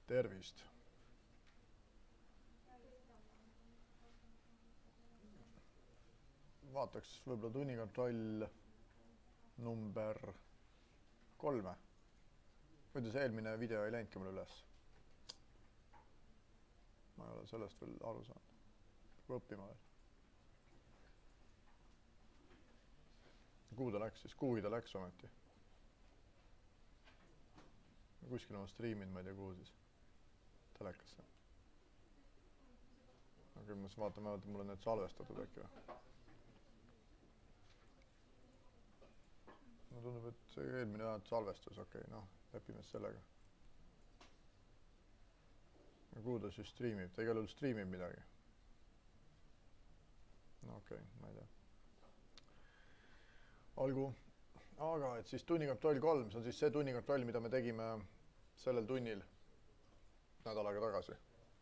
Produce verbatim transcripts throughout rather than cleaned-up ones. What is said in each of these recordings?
Tervist. Vaataks võib-olla tunnikontroll number kolme. Muidu see eelmine video ei läinudki mul üles. Ma ei ole sellest veel aru saanud. Peab õppima veel. Kuhu ta läks siis? Kuhu ta läks ometi? Kuskil on streaminud, ma ei tea kuhu siis. Telekasse. Aga ma siis vaatan, et mul on need salvestatud äkki või. No tundub, et see eelmine vähemalt salvestus, okei, okay, noh, lepime sellega. Ja kuhu ta siis streamib? Ta igal juhul streamib midagi. No okei, okay, ma ei tea. Olgu. Aga et siis tunnikontroll kolm, see on siis see tunnikontroll, mida me tegime sellel tunnil nädal aega tagasi.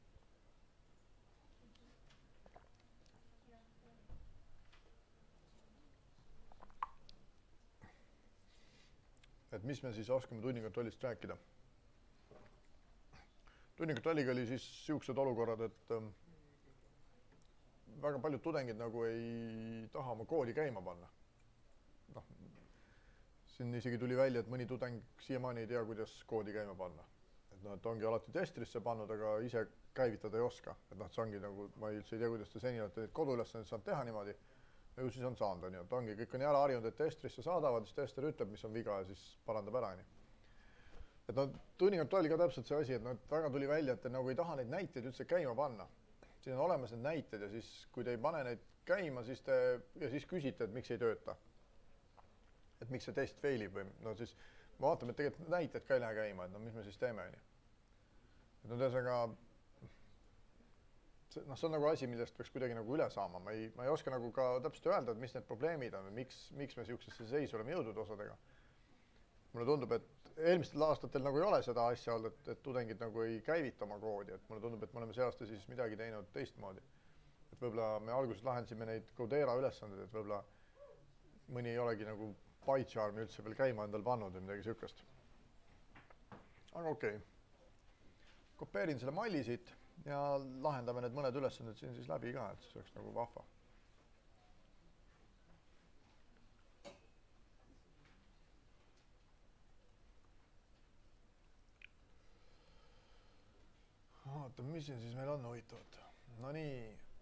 Et mis me siis oskame tunnikontrollist rääkida? Tunnikontrolliga oli siis siuksed olukorrad, et ähm, väga paljud tudengid nagu ei taha oma kooli käima panna. No, siin isegi tuli välja, et mõni tudeng siiamaani ei tea, kuidas koodi käima panna. Et noh, et ongi alati testrisse pannud, aga ise käivitada ei oska. Et noh, see ongi nagu, ma üldse ei tea, kuidas ta seni olete koduülesandeid saanud teha niimoodi. Ja ju siis on saanud, on ju, et ongi, kõik on nii ära harjunud, et testrisse saadavad, siis tester ütleb, mis on viga ja siis parandab ära. Nii. Et no, tunnikontrolli ka täpselt see asi, et no, väga tuli välja, et te nagu ei taha neid näiteid üldse käima panna. Siin on olemas need näited ja siis, kui te ei pane neid käima, siis te ja siis küsite, et miks ei tööta. Et miks see test failib või no siis me vaatame, et tegelikult näited ka ei lähe käima, et no mis me siis teeme. Nii. Et no tõesega noh, see on nagu asi, millest peaks kuidagi nagu üle saama. Ma ei, ma ei oska nagu ka täpselt öelda, et mis need probleemid on või miks, miks me siuksesse seisu oleme jõudnud osadega. Mulle tundub, et eelmistel aastatel nagu ei ole seda asja olnud, et, et tudengid nagu ei käivita oma koodi. Et mulle tundub, et me oleme see aasta siis midagi teinud teistmoodi. Et võib-olla me alguses lahendasime neid Codera ülesanded, et võib-olla mõni ei olegi nagu PyCharmi üldse veel käima endal pannud või midagi siukest. Aga okei. Okay. Kopeerin selle malli siit. Ja lahendame need mõned ülesanded siin siis läbi ka, et see oleks nagu vahva. Vaatame, mis siin siis meil on huvitavat. No nii,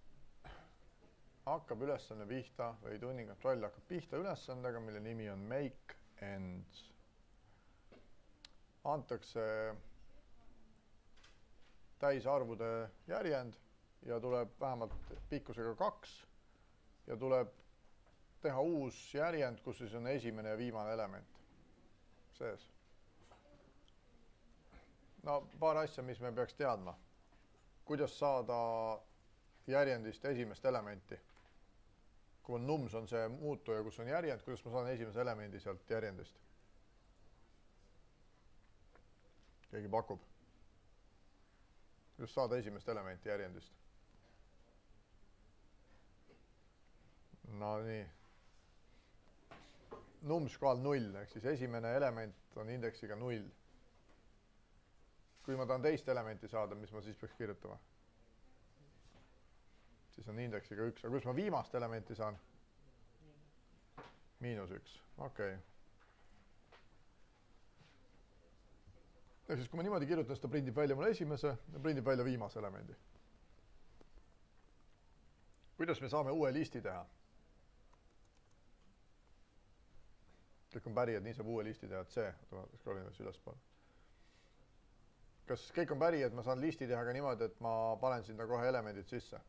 hakkab ülesanne pihta või tunnikontroll hakkab pihta ülesandega, mille nimi on make and antakse täisarvude järjend ja tuleb vähemalt pikkusega kaks ja tuleb teha uus järjend, kus siis on esimene ja viimane element sees. No paar asja, mis me peaks teadma. Kuidas saada järjendist esimest elementi? Kui on nums on see muutuja, kus on järjend, kuidas ma saan esimese elemendi sealt järjendist? Keegi pakub. Kuidas saada esimest elementi järjendist? No nii. Nums kohal null, ehk siis esimene element on indeksiga null. Kui ma tahan teist elementi saada, mis ma siis peaks kirjutama? Siis on indeksiga üks. Aga kus ma viimast elementi saan? Miinus üks. Okei. Okay. Ehk siis, kui ma niimoodi kirjutan, siis ta prindib välja mulle esimese ja prindib välja viimase elemendi. Kuidas me saame uue listi teha? Kõik on päri, et nii saab uue listi teha, et see. Scrollin veel ülespool. Kas kõik on päri, et ma saan listi teha ka niimoodi, et ma panen sinna kohe elemendid sisse?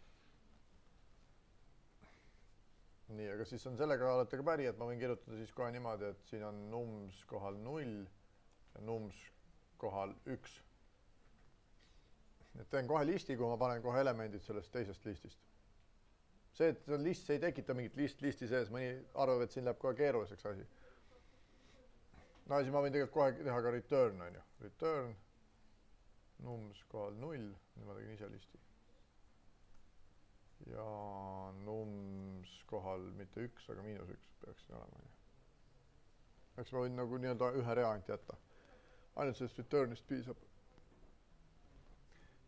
Nii, aga siis on sellega olete ka päri, et ma võin kirjutada siis kohe niimoodi, et siin on nums kohal null ja nums kohal üks. Et teen kohe listi, kui ma panen kohe elemendid sellest teisest listist. See, et see list, see ei tekita mingit list listi sees, mõni arvab, et siin läheb kohe keeruliseks asi. No siis ma võin tegelikult kohe teha ka return, on ju. Return, nums kohal null, nüüd ma tegin ise listi. Ja nums kohal mitte üks, aga miinus üks peaks siin olema. Eks ma võin nagu nii-öelda ühe rea ainult jätta. Ainult sellest returnist piisab.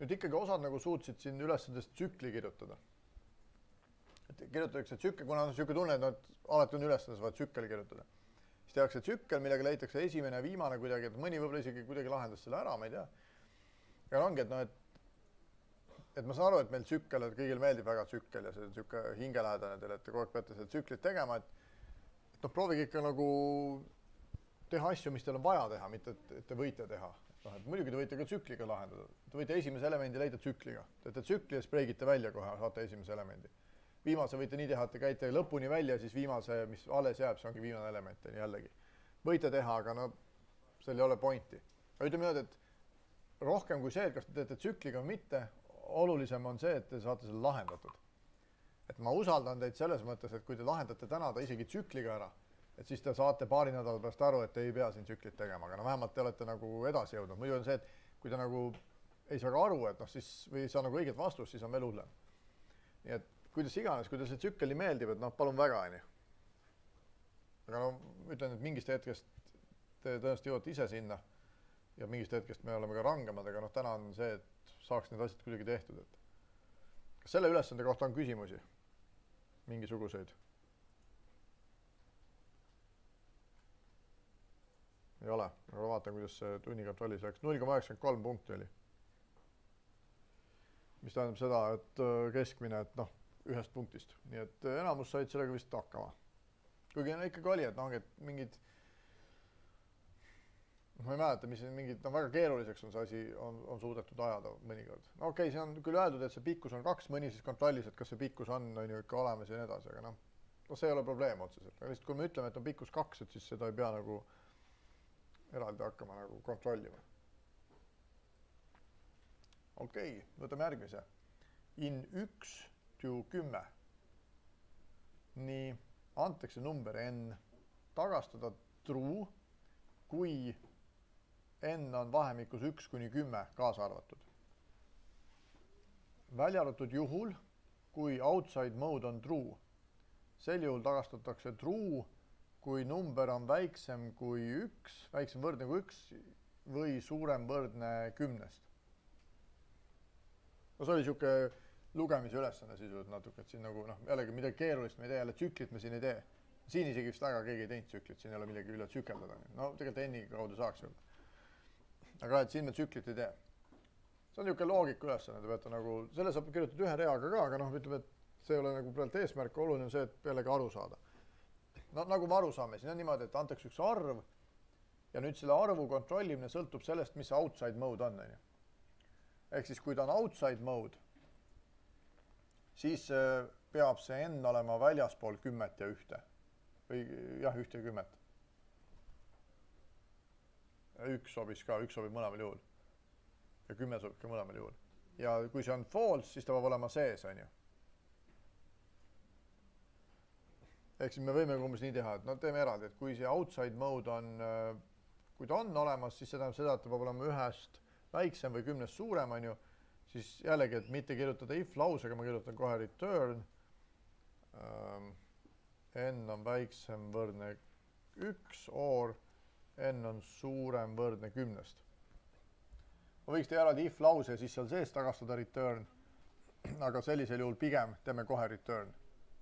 nüüd ikkagi osad nagu suutsid siin ülesandest tsükli kirjutada. Et kirjutatakse tsükkel, kuna on niisugune tunne, et nad alati on ülesandes vaja tsükkel kirjutada. Siis tehakse tsükkel, millega leitakse esimene ja viimane kuidagi, et mõni võib-olla isegi kuidagi lahendas selle ära, ma ei tea. Ja ongi, et, no, et, et ma saan aru, et meil tsükkel, et kõigil meeldib väga tsükkel ja see on niisugune hingelähedane teile, et kogu aeg peate seda tsüklit tegema, et, et noh, proovige ikka nagu teha asju, mis teil on vaja teha, mitte et, et te võite teha. No, et muidugi te võite ka tsükliga lahendada. Te võite esimese elemendi leida tsükliga. Teete tsükli ja spreigite välja kohe, saate esimese elemendi. Viimase võite nii teha, et te käite lõpuni välja, siis viimase, mis alles jääb, see ongi viimane element jällegi. Võite teha, aga no seal ei ole pointi. Aga ütleme nüüd, et rohkem kui see, et kas te teete tsükliga või mitte, olulisem on see, et te saate selle lahendatud. Et ma usaldan teid selles mõttes, et kui te lahendate täna ta isegi tsükliga ära, et siis te saate paari nädala pärast aru, et te ei pea siin tsüklit tegema, aga no vähemalt te olete nagu edasi jõudnud. Muidu on see, et kui te nagu ei saa ka aru, et noh, siis või ei saa nagu õiget vastust, siis on veel hullem. Nii et kuidas iganes, kui te see tsükkel meeldib, et noh, palun väga, on ju. Aga no, ütlen, et mingist hetkest te tõenäoliselt jõuate ise sinna ja mingist hetkest me oleme ka rangemad, aga noh, täna on see, et saaks need asjad kuidagi tehtud. Et kas selle ülesande kohta on küsimusi? Mingisuguseid? Ei ole, aga vaatan, kuidas see tunnikontrollis läks. null koma üheksakümmend kolm punkti oli. Mis tähendab seda, et keskmine, et noh, ühest punktist. Nii et enamus said sellega vist hakkama. Kuigi ikkagi oli, et noh, et mingid, ma ei mäleta, mis mingid, no väga keeruliseks on see asi, on, on suudetud ajada mõnikord. No okei, see on küll öeldud, et see pikkus on kaks, mõni siis kontrollis, et kas see pikkus on, on ju ikka olemas ja nii edasi, aga noh, no see ei ole probleem otseselt. Aga lihtsalt, kui me ütleme, et on pikkus kaks, et siis seda ei pea nagu eraldi hakkama nagu kontrollima. Okei, võtame järgmise. In üks to kümme. Nii, antakse number n, tagastada true, kui n on vahemikus üks kuni kümme kaasa arvatud. Välja arvatud juhul, kui outside mode on true. Sel juhul tagastatakse true, kui number on väiksem kui üks, väiksem võrdne kui üks või suurem võrdne kümnest. No see oli siuke lugemise ülesanne sisuliselt natuke, et siin nagu noh, jällegi midagi keerulist me ei tee, jälle tsüklit me siin ei tee. Siin isegi vist väga keegi ei teinud tsüklit, siin ei ole midagi üle tsükeldada. No tegelikult N-i kaudu saaks ju. Aga et siin me tsüklit ei tee. See on niisugune loogika ülesanne, te peate nagu, selle saab kirjutada ühe reaga ka, aga noh, ütleme, et see ei ole nagu praegu eesmärk, oluline on see, et pealegi aru saada. No nagu me aru saame, siin on niimoodi, et antakse üks arv ja nüüd selle arvu kontrollimine sõltub sellest, mis outside mode on. Ehk siis, kui ta on outside mode, siis peab see n olema väljaspool kümmet ja ühte. Või jah, ühte ja kümmet. Üks sobis ka, üks sobib mõlemal juhul. Ja kümme sobib ka mõlemal juhul. Ja kui see on false, siis ta peab olema sees, on ju. Ehk siis me võime umbes nii teha, et no teeme eraldi, et kui see outside mode on, kui ta on olemas, siis see tähendab seda, et ta peab olema ühest väiksem või kümnest suurem, on ju, siis jällegi, et mitte kirjutada if lausega, ma kirjutan kohe return. N on väiksem võrdne üks, or n on suurem võrdne kümnest. Ma võiks teha eraldi if lause ja siis seal sees tagastada return, aga sellisel juhul pigem teeme kohe return.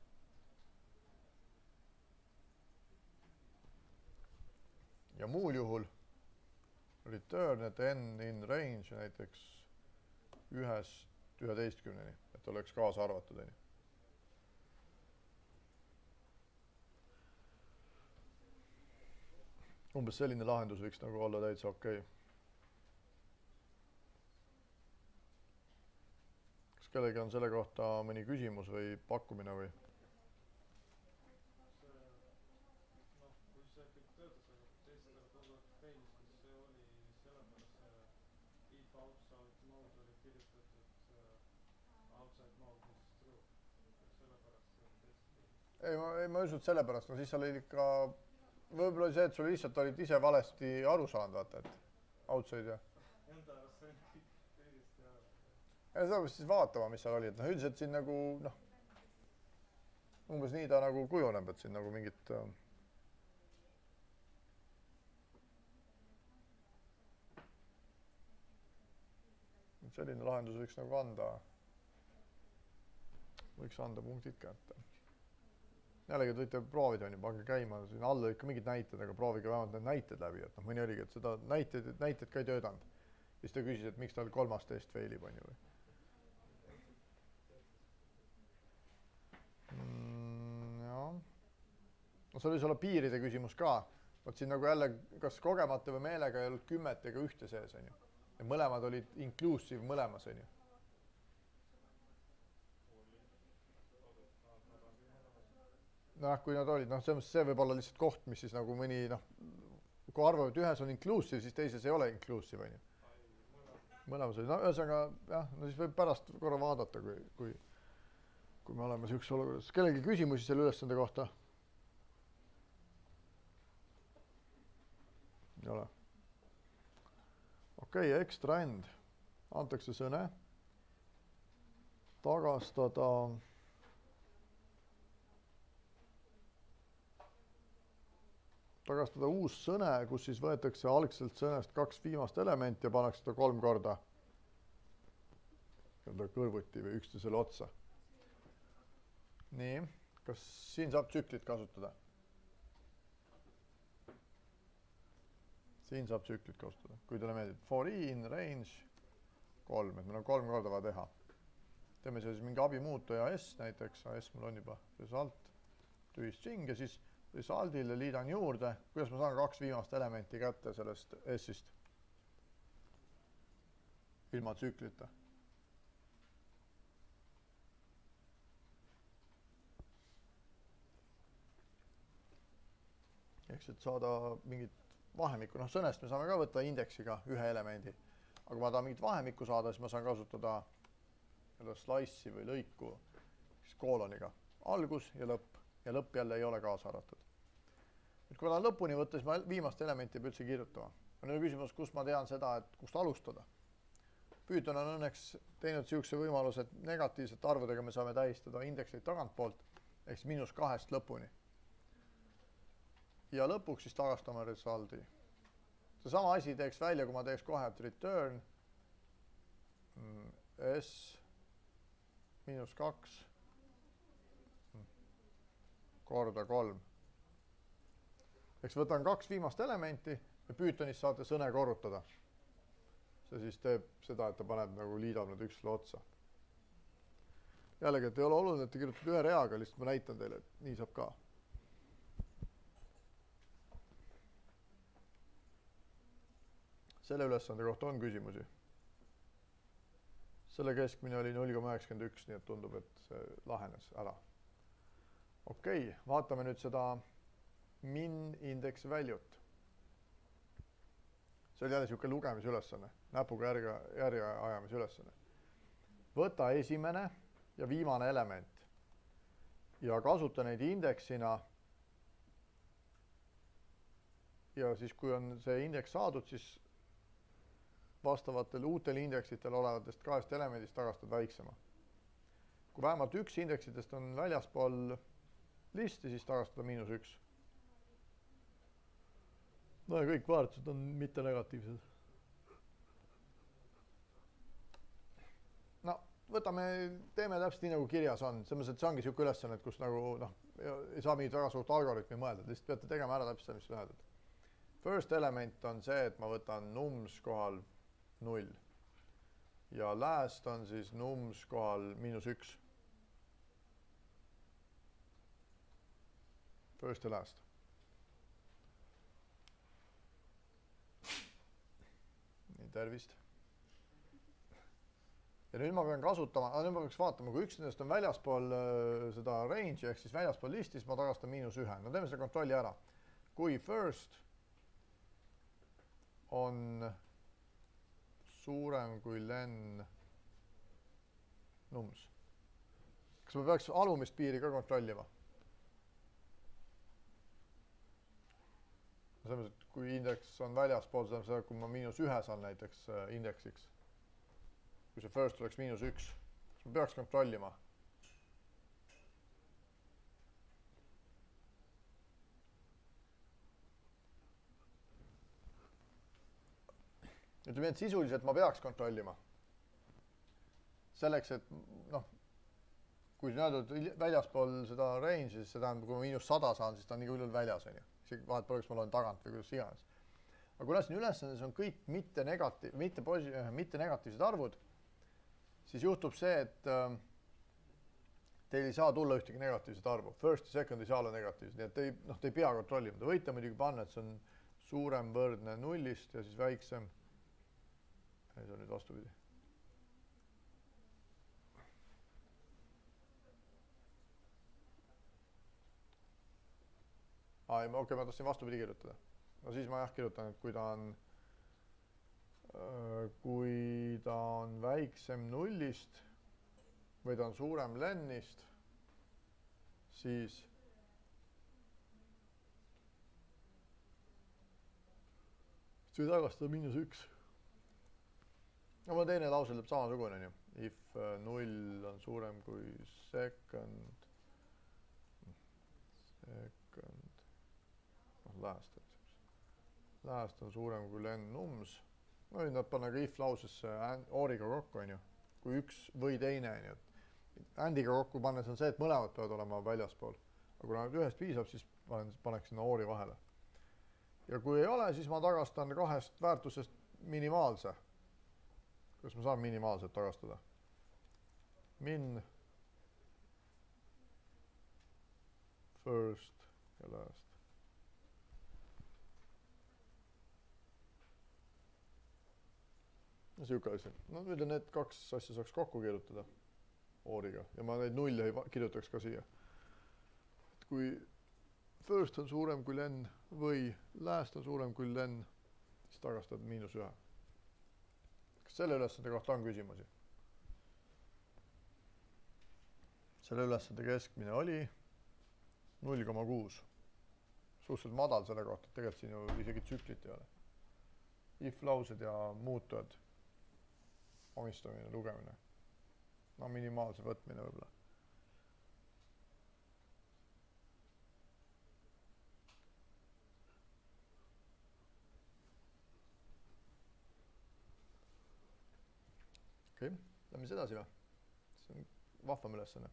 Ja muul juhul return, et n in range näiteks ühest üheteistkümneni, et oleks kaasa arvatud. Umbes selline lahendus võiks nagu olla täitsa okei. Kas kellegi on selle kohta mõni küsimus või pakkumine või? Ei, ma ei ma usu, et sellepärast, no siis oli ikka, võib-olla see, et sul lihtsalt olid ise valesti aru saanud, vaata, et outside ja. Ja seda peab siis vaatama, mis seal oli, et noh, üldiselt siin nagu, noh, umbes nii ta nagu kujuneb, et siin nagu mingit selline lahendus võiks nagu anda, võiks anda punktid kätte. Jällegi võite proovida, on ju, pange käima, siin all ikka mingid näited, aga proovige vähemalt need näited läbi, et noh, mõni oligi, et seda näited, näited ka ei töötanud. Siis ta küsis, et miks tal kolmas test failib, on ju või? Mm, jah. No see võis olla piiride küsimus ka. Võt siin nagu jälle, kas kogemata või meelega ei olnud kümmet ega ühte sees, on ju. Ja mõlemad olid inclusive mõlemas, on ju. Noh, kui nad olid, noh, see võib olla lihtsalt koht, mis siis nagu mõni, noh, kui arvavad, et ühes on inclusive, siis teises ei ole inclusive, on ju. Mõlemas oli, no ühesõnaga, jah, no siis võib pärast korra vaadata, kui, kui, kui me oleme siukses olukorras. Kellelgi küsimusi selle ülesande kohta? Ei ole. Okei, okay, extra end. Antakse sõne. Tagastada. Tagastada uus sõne, kus siis võetakse algselt sõnest kaks viimast elementi ja pannakse seda kolm korda kõrvuti või üksteisele otsa. Nii, kas siin saab tsüklit kasutada? Siin saab tsüklit kasutada, kui teile meeldib. For in, range, kolm, et meil on kolm korda vaja teha. Teeme siis mingi abimuutuja S näiteks, S mul on juba result, tühi string ja siis resultile liidan juurde, kuidas ma saan kaks viimast elementi kätte sellest S-ist ilma tsüklita. Ehk et saada mingit vahemikku, noh sõnest me saame ka võtta indeksiga ühe elemendi, aga kui ma tahan mingit vahemikku saada, siis ma saan kasutada slice'i või lõiku siis kooloniga algus ja lõpp. Ja lõpp jälle ei ole kaasa arvatud. Nüüd, kui ma tahan lõpuni võtta, siis ma viimast elementi ei pea üldse kirjutama. On nüüd küsimus, kust ma tean seda, et kust alustada. Python on õnneks teinud siukse võimaluse, et negatiivsete arvudega me saame tähistada indekseid tagantpoolt, ehk siis miinus kahest lõpuni. Ja lõpuks siis tagastame resulti. See sama asi teeks välja, kui ma teeks kohe, et return S miinus kaks korda kolm. Eks võtan kaks viimast elementi ja Pythonis saate sõne korrutada. See siis teeb seda, et ta paneb nagu liidab need üksusele otsa. Jällegi, et ei ole oluline, et te kirjutate ühe reaga, lihtsalt ma näitan teile, et nii saab ka. Selle ülesande kohta on küsimusi. Selle keskmine oli null koma üheksakümmend üks, nii et tundub, et see lahenes ära. Okei, okay, vaatame nüüd seda min index value't. See oli jälle niisugune lugemisülesanne, näpuga järge, järge ajamise ülesanne. Võta esimene ja viimane element ja kasuta neid indeksina. Ja siis, kui on see indeks saadud, siis vastavatel uutel indeksitel olevatest kahest elemendist tagastad väiksema. Kui vähemalt üks indeksitest on väljaspool listi, siis tagastada miinus üks. No ja kõik väärtused on mitte negatiivsed. No, võtame, teeme täpselt nii, nagu kirjas on. Selles, et see ongi siuke ülesanne, et kus nagu, noh, ei saa mingit väga suurt algoritmi mõelda. Lihtsalt peate tegema ära täpselt, mis öeldud. First element on see, et ma võtan nums kohal null. Ja last on siis nums kohal miinus üks. First ja last. Nii, tervist. Ja nüüd ma pean kasutama, nüüd ma peaks vaatama, kui üks nendest on väljaspool seda range, ehk siis väljaspool listi, siis ma tagastan miinus ühe. No teeme seda kontrolli ära. Kui first on suurem kui len nums. Kas ma peaks alumist piiri ka kontrollima? Selles, et kui indeks on väljaspool, seda, kui ma miinus ühe saan näiteks indeksiks, kui see first oleks miinus üks, siis ma peaks kontrollima. Ütleme, et sisuliselt ma peaks kontrollima. selleks, et noh, kui sa näed väljaspool seda range'i, siis see tähendab, kui ma miinus sada saan, siis ta on nii hullult väljas, on ju. Isegi vahet pole, kas ma loen tagant või kuidas iganes. Aga kuna siin ülesandes on kõik mitte, negatiiv, mitte, posi, mitte negatiivsed arvud, siis juhtub see, et äh, teil ei saa tulla ühtegi negatiivset arvu. First ja second ei saa olla negatiivsed, nii et te ei, noh, te ei pea kontrollima. Te võite muidugi panna, et see on suurem võrdne nullist ja siis väiksem. Ei, see on nüüd vastupidi. Aa, okei, okay, ma tahtsin vastupidi kirjutada. No siis ma jah kirjutan, et kui ta on, kui ta on väiksem nullist või ta on suurem lennist, siis see tagastada miinus üks. No ma teine lause lõpp samasugune, nii. If null on suurem kui second, second, noh, lääst. Lääst on suurem kui len nums. No nüüd nad panna ka if lausesse ooriga kokku, on ju. Kui üks või teine, on ju. Andiga kokku pannes on see, et mõlemad peavad olema väljaspool. Aga kui ühest piisab, siis paneks sinna oori vahele. Ja kui ei ole, siis ma tagastan kahest väärtusest minimaalse. Kas ma saan minimaalselt tagastada? Min, first ja last. Siuke asi. No nüüd need kaks asja saaks kokku kirjutada ooriga ja ma neid nulle ei kirjutaks ka siia. Et kui first on suurem kui len või last on suurem kui len, siis tagastad miinus ühe. Kas selle ülesande kohta on küsimusi? Selle ülesande keskmine oli null koma kuus. Suhteliselt madal selle kohta, et tegelikult siin ju isegi tsüklit ei ole. If laused ja muutujad. Omistamine, lugemine. No minimaalse võtmine võibolla. Okei, okay. Lähme siis edasi või? See on vahvam ülesanne.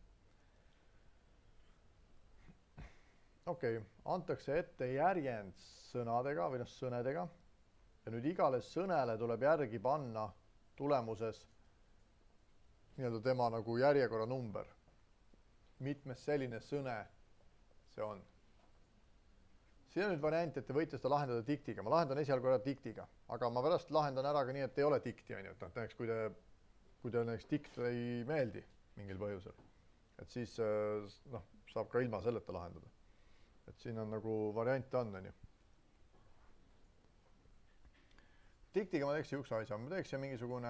Okei, okay. Antakse ette järjend sõnadega või noh sõnedega. Ja nüüd igale sõnele tuleb järgi panna tulemuses nii-öelda tema nagu järjekorra number. Mitmes selline sõne see on. Siin on nüüd variant, et te võite seda lahendada diktiga. Ma lahendan esialgu ära diktiga, aga ma pärast lahendan ära ka nii, et ei ole dikti, on ju. Et näiteks, kui te, kui te näiteks dikt ei meeldi mingil põhjusel, et siis noh, saab ka ilma selleta lahendada. Et siin on nagu variante on, on ju. Diktiga ma teeks üks asja, ma teeks mingisugune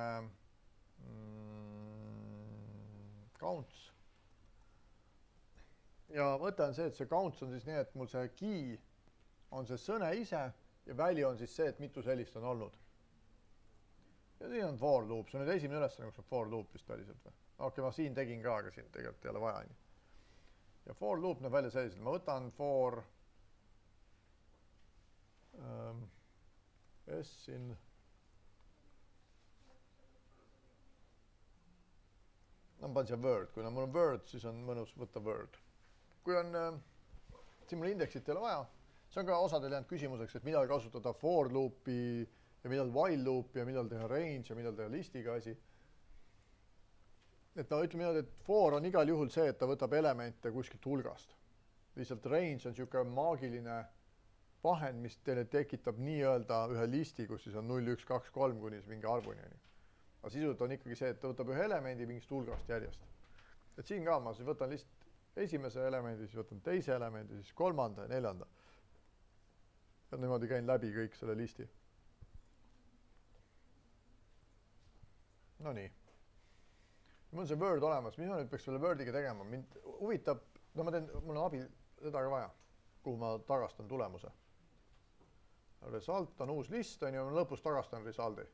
mm, counts. Ja mõte on see, et see counts on siis nii, et mul see key on see sõne ise ja väli on siis see, et mitu sellist on olnud. Ja siin on for loop, see on nüüd esimene ülesanne, kus on for loop vist väliselt või? Okei, ma siin tegin ka, aga siin tegelikult ei ole vaja. Ja for loop näeb välja selliselt. Ma võtan for um, s-in ma panen siia word, kui mul on word, siis on mõnus võtta word. Kui on, siin mul indeksit ei ole vaja, see on ka osadel jäänud küsimuseks, et millal kasutada for loopi ja millal while loopi ja millal teha range ja millal teha listiga asi. Et no ütleme niimoodi, et for on igal juhul see, et ta võtab elemente kuskilt hulgast. Lihtsalt range on niisugune maagiline vahend, mis teile tekitab nii-öelda ühe listi, kus siis on null, üks, kaks, kolm kuni mingi arvuni. Aga sisult on ikkagi see, et ta võtab ühe elemendi mingist hulgast järjest. Et siin ka ma siis võtan lihtsalt esimese elemendi, siis võtan teise elemendi, siis kolmanda ja neljanda. Ja niimoodi käin läbi kõik selle listi. No nii. Mul on see Word olemas, mis ma nüüd peaks selle Wordiga tegema? Mind huvitab, no ma teen, mul on abi seda ka vaja, kuhu ma tagastan tulemuse. Result on uus list, on ju, lõpus tagastan resulti.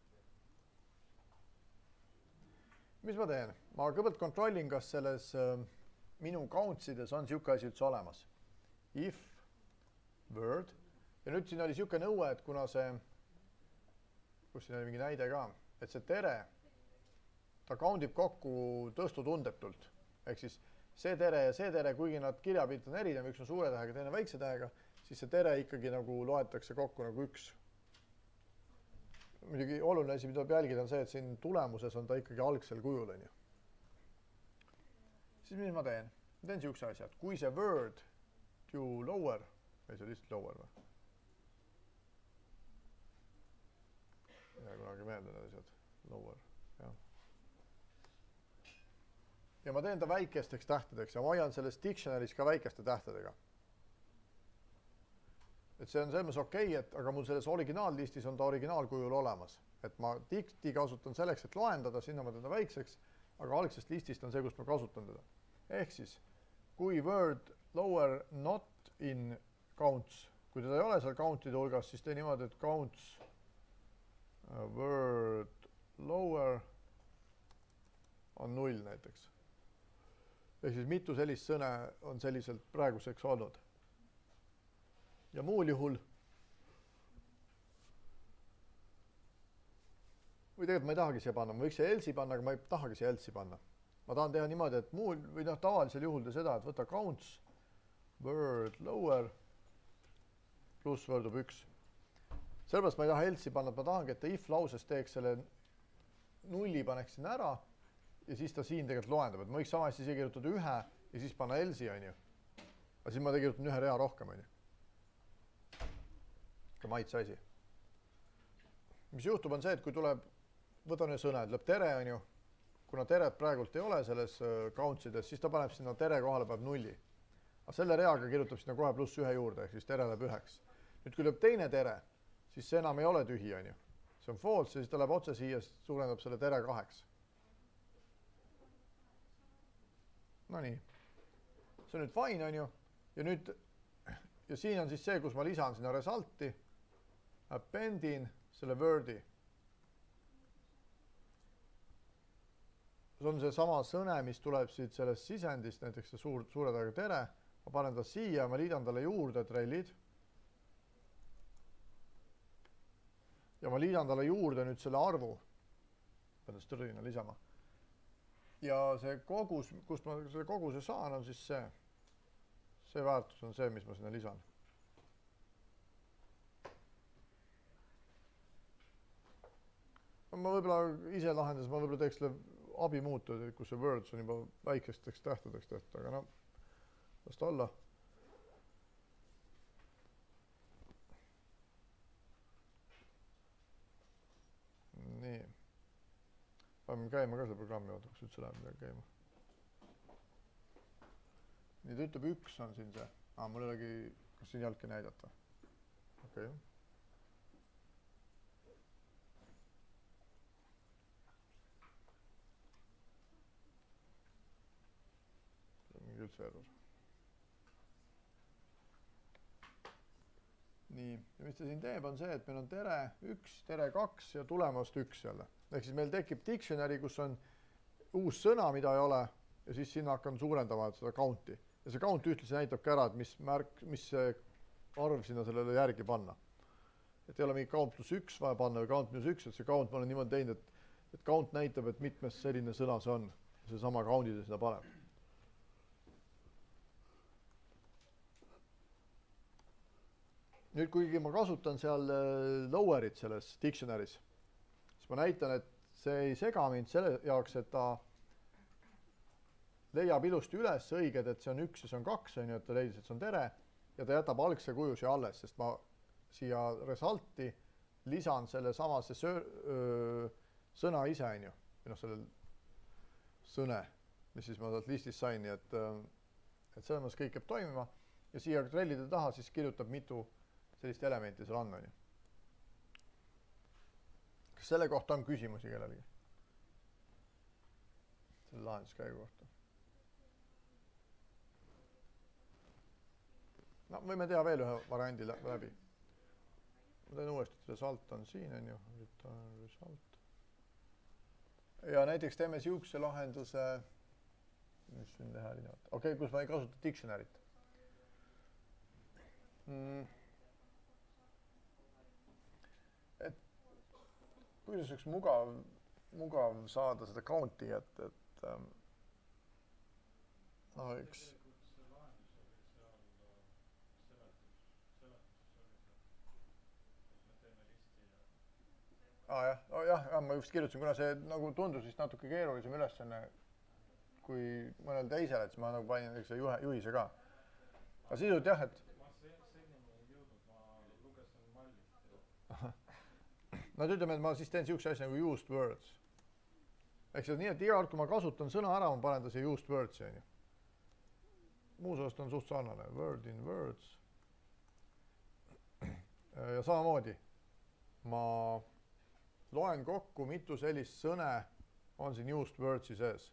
Mis ma teen? Ma kõigepealt kontrollin, kas selles äh, minu countsides on siuke asi üldse olemas. If, word. Ja nüüd siin oli siuke nõue, et kuna see, kus siin oli mingi näide ka, et see tere ta count ib kokku tõstutundetult. Ehk siis see tere ja see tere, kuigi nad kirjapilt on erinev, üks on suure tähega, teine väikse tähega, siis see tere ikkagi nagu loetakse kokku nagu üks. Muidugi oluline asi, mida peab jälgida, on see, et siin tulemuses on ta ikkagi algsel kujul. On ju. Siis mis ma teen? Ma teen siukse asja, et kui see word to lower, ei see lihtsalt lower või? Ja kunagi meelde need asjad. Lower, jah. Ja ma teen ta väikesteks tähtedeks ja ma hoian selles dictionary's ka väikeste tähtedega. Et see on selles mõttes okei, okay, et aga mul selles originaallistis on ta originaalkujul olemas. Et ma dicti kasutan selleks, et loendada, sinna ma teen ta väikseks, aga algsest listist on see, kus ma kasutan teda. Ehk siis, kui word lower not in counts, kui teda ei ole seal countide hulgas, siis tee niimoodi, et counts uh, word lower on null näiteks. Ehk siis mitu sellist sõne on selliselt praeguseks olnud. Ja muul juhul, või tegelikult ma ei tahagi siia panna, ma võiks siia else'i panna, aga ma ei tahagi siia else'i panna. Ma tahan teha niimoodi, et muul, või noh, tavalisel juhul te seda, et võta counts, word lower, pluss võrdub üks. Sellepärast ma ei taha else'i panna, et ma tahangi, et ta if lauses teeks selle nulli paneks sinna ära ja siis ta siin tegelikult loendab. Et ma võiks sama hästi siia kirjutada ühe ja siis panna else'i, on ju. Aga siis ma kirjutan ühe rea rohkem, on ju. Ka maitse asi. Mis juhtub on see, et kui tuleb, võtan ühe sõna, et lööb tere, on ju. Kuna teret praegult ei ole selles countsides, siis ta paneb sinna tere kohale, paneb nulli. Aga selle reaga kirjutab sinna kohe pluss ühe juurde, ehk siis tere läheb üheks. Nüüd kui lööb teine tere, siis see enam ei ole tühi, on ju. See on false ja siis ta läheb otse siia, suurendab selle tere kaheks. No nii. See on nüüd fine, on ju. Ja nüüd, ja siin on siis see, kus ma lisan sinna resulti, appendin selle wordi. See on see sama sõne, mis tuleb siit sellest sisendist, näiteks see suur, suure tähega tere. Ma panen ta siia, ma liidan talle juurde trellid. Ja ma liidan talle juurde nüüd selle arvu. Pean stringina lisama. Ja see kogus, kust ma selle koguse saan, on siis see. See väärtus on see, mis ma sinna lisan. Ma võib-olla ise lahendas, ma võib-olla teeks selle abi muutud, kus see words on juba väikesteks tähtedeks tehtud, aga no, las ta olla. Nii. Peame käima ka selle programmi, oota, kus üldse läheb midagi käima. Nii, ta ütleb üks on siin see. Ah, mul ei olegi, kas siin ei olnudki näidata? Okei. Okay. Üldse error. Nii, ja mis ta siin teeb, on see, et meil on tere üks, tere kaks ja tulemast üks jälle. Ehk siis meil tekib dictionary, kus on uus sõna, mida ei ole, ja siis sinna hakkan suurendama seda count'i. Ja see count ühtlasi näitab ka ära, et mis, märk, mis arv sinna sellele järgi panna. Et ei ole mingi count pluss üks vaja panna või count minus üks, et see count ma olen niimoodi teinud, et, et count näitab, et mitmes selline sõna see on. See sama count'ide seda paneb. Nüüd, kuigi ma kasutan seal lowerit selles dictionary's, siis ma näitan, et see ei sega mind selle jaoks, et ta leiab ilusti üles õiged, et see on üks ja see on kaks, on ju, et ta leidis, et see on tere, ja ta jätab algse kuju siia alles, sest ma siia resulti lisan selle samase öö, sõna ise, on ju, või noh, selle sõne, mis siis ma sealt listist sain, nii et, et selles mõttes kõik jääb toimima, ja siia trellide taha siis kirjutab mitu sellist elementi seal on, on ju. Kas selle kohta on küsimusi kellelegi? Selle lahenduskäigu kohta. No, võime teha veel ühe variandi läbi. Ma teen uuesti, et result on siin, on ju. Return result. Ja näiteks teeme siukse lahenduse, mis siin teha erinevat. Okei, okay, kus ma ei kasuta dictionary't. Mm. Et kuidas üks mugav mugav saada seda count'i, et, et ähm, no üks aa jah, oh, jah, jah, ma just kirjutasin, kuna see nagu tundus vist natuke keerulisem ülesanne kui mõnel teisel, et siis ma nagu panin see juhe, juhise ka. Aga sisult jah, et no ütleme, et ma siis teen siukse asja nagu used words. Ehk see nii, et iga kord, kui ma kasutan sõna ära, ma panen ta siia used words'i. Muus osast on suht sarnane. Word in words. Ja samamoodi ma loen kokku, mitu sellist sõne on siin used words'i sees.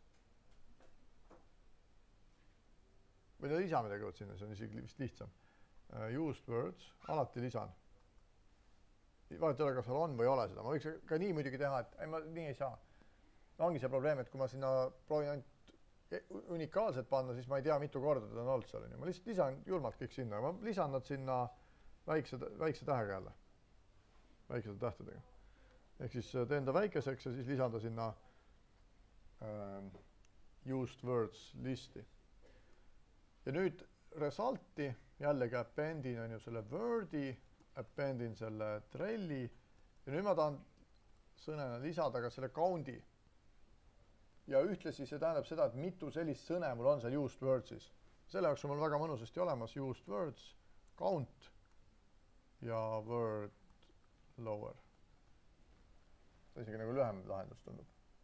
Või ta lisa midagi võt sinna, see on isegi vist lihtsam. Used words, alati lisan. Vahet ei ole, kas seal on või ei ole seda. Ma võiks ka nii muidugi teha, et ei, ma nii ei saa. Ongi see probleem, et kui ma sinna proovin ainult unikaalselt panna, siis ma ei tea, mitu korda ta on olnud seal. Ma lihtsalt lisan julmalt kõik sinna. Ma lisan nad sinna väikse, väikse tähega jälle. Väikese tähtedega. Ehk siis teen ta väikeseks ja siis lisan ta sinna ähm, used words listi. Ja nüüd result'i jällegi appendin on ju selle word'i, appendin selle trelli ja nüüd ma tahan sõnena lisada ka selle count'i. Ja ühtlasi see tähendab seda, et mitu sellist sõne mul on seal used words'is. Selle jaoks on mul väga mõnusasti olemas used words, count ja word lower. See isegi nagu lühem lahendus tundub.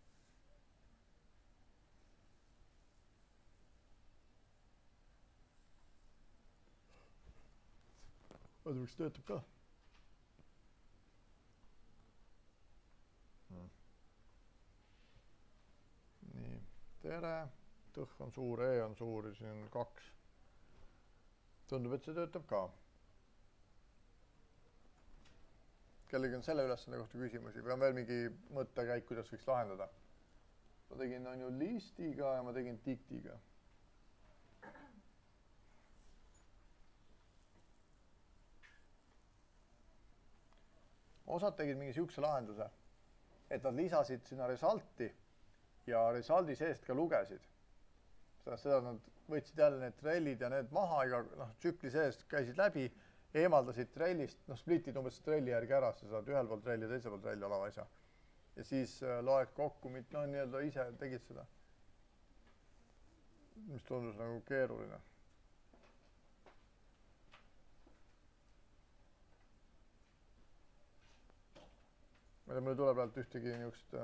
Vaata, miks töötab ka. Hmm. Nii, tere. Tõh on suur, E on suur ja siin on kaks. Tundub, et see töötab ka. Kellegi on selle ülesande kohta küsimusi või on veel mingi mõttekäik, kuidas võiks lahendada? Ma tegin on ju listiga ja ma tegin diktiga. Osad tegid mingi siukse lahenduse, et nad lisasid sinna result'i ja result'i seest ka lugesid. Seda nad võtsid jälle need trellid ja need maha iga noh, tsükli seest käisid läbi, eemaldasid trellist, noh splitid umbes trelli järgi ära, sa saad ühel pool trelli ja teisel pool trelli oleva asja. Ja siis loed kokku, no nii-öelda ise tegid seda. Mis tundus nagu keeruline. Ma ei tea, mulle tuleb praegu ühtegi niisugust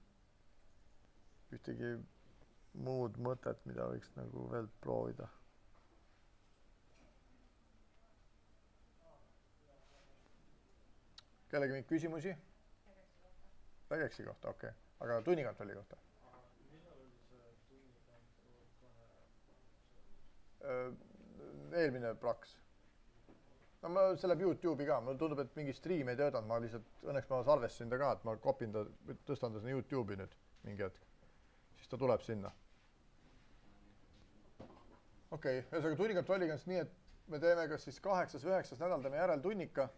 ühtegi muud mõtet, mida võiks nagu veel proovida. Kellegi mingi küsimusi? Regeksi kohta, okei. Okay. Aga tunnikontrolli kohta? Eelmine praks. No ma see läheb YouTube'i ka. Mulle tundub, et mingi stream ei töötanud. Ma lihtsalt, õnneks ma salvestasin ta ka, et ma kopin ta, tõstan ta sinna YouTube'i nüüd mingi hetk. Siis ta tuleb sinna. Okei, okay. Ühesõnaga tunnikontrolliga on nii, et me teeme kas siis kaheksas või üheksas nädal teeme järel tunnika.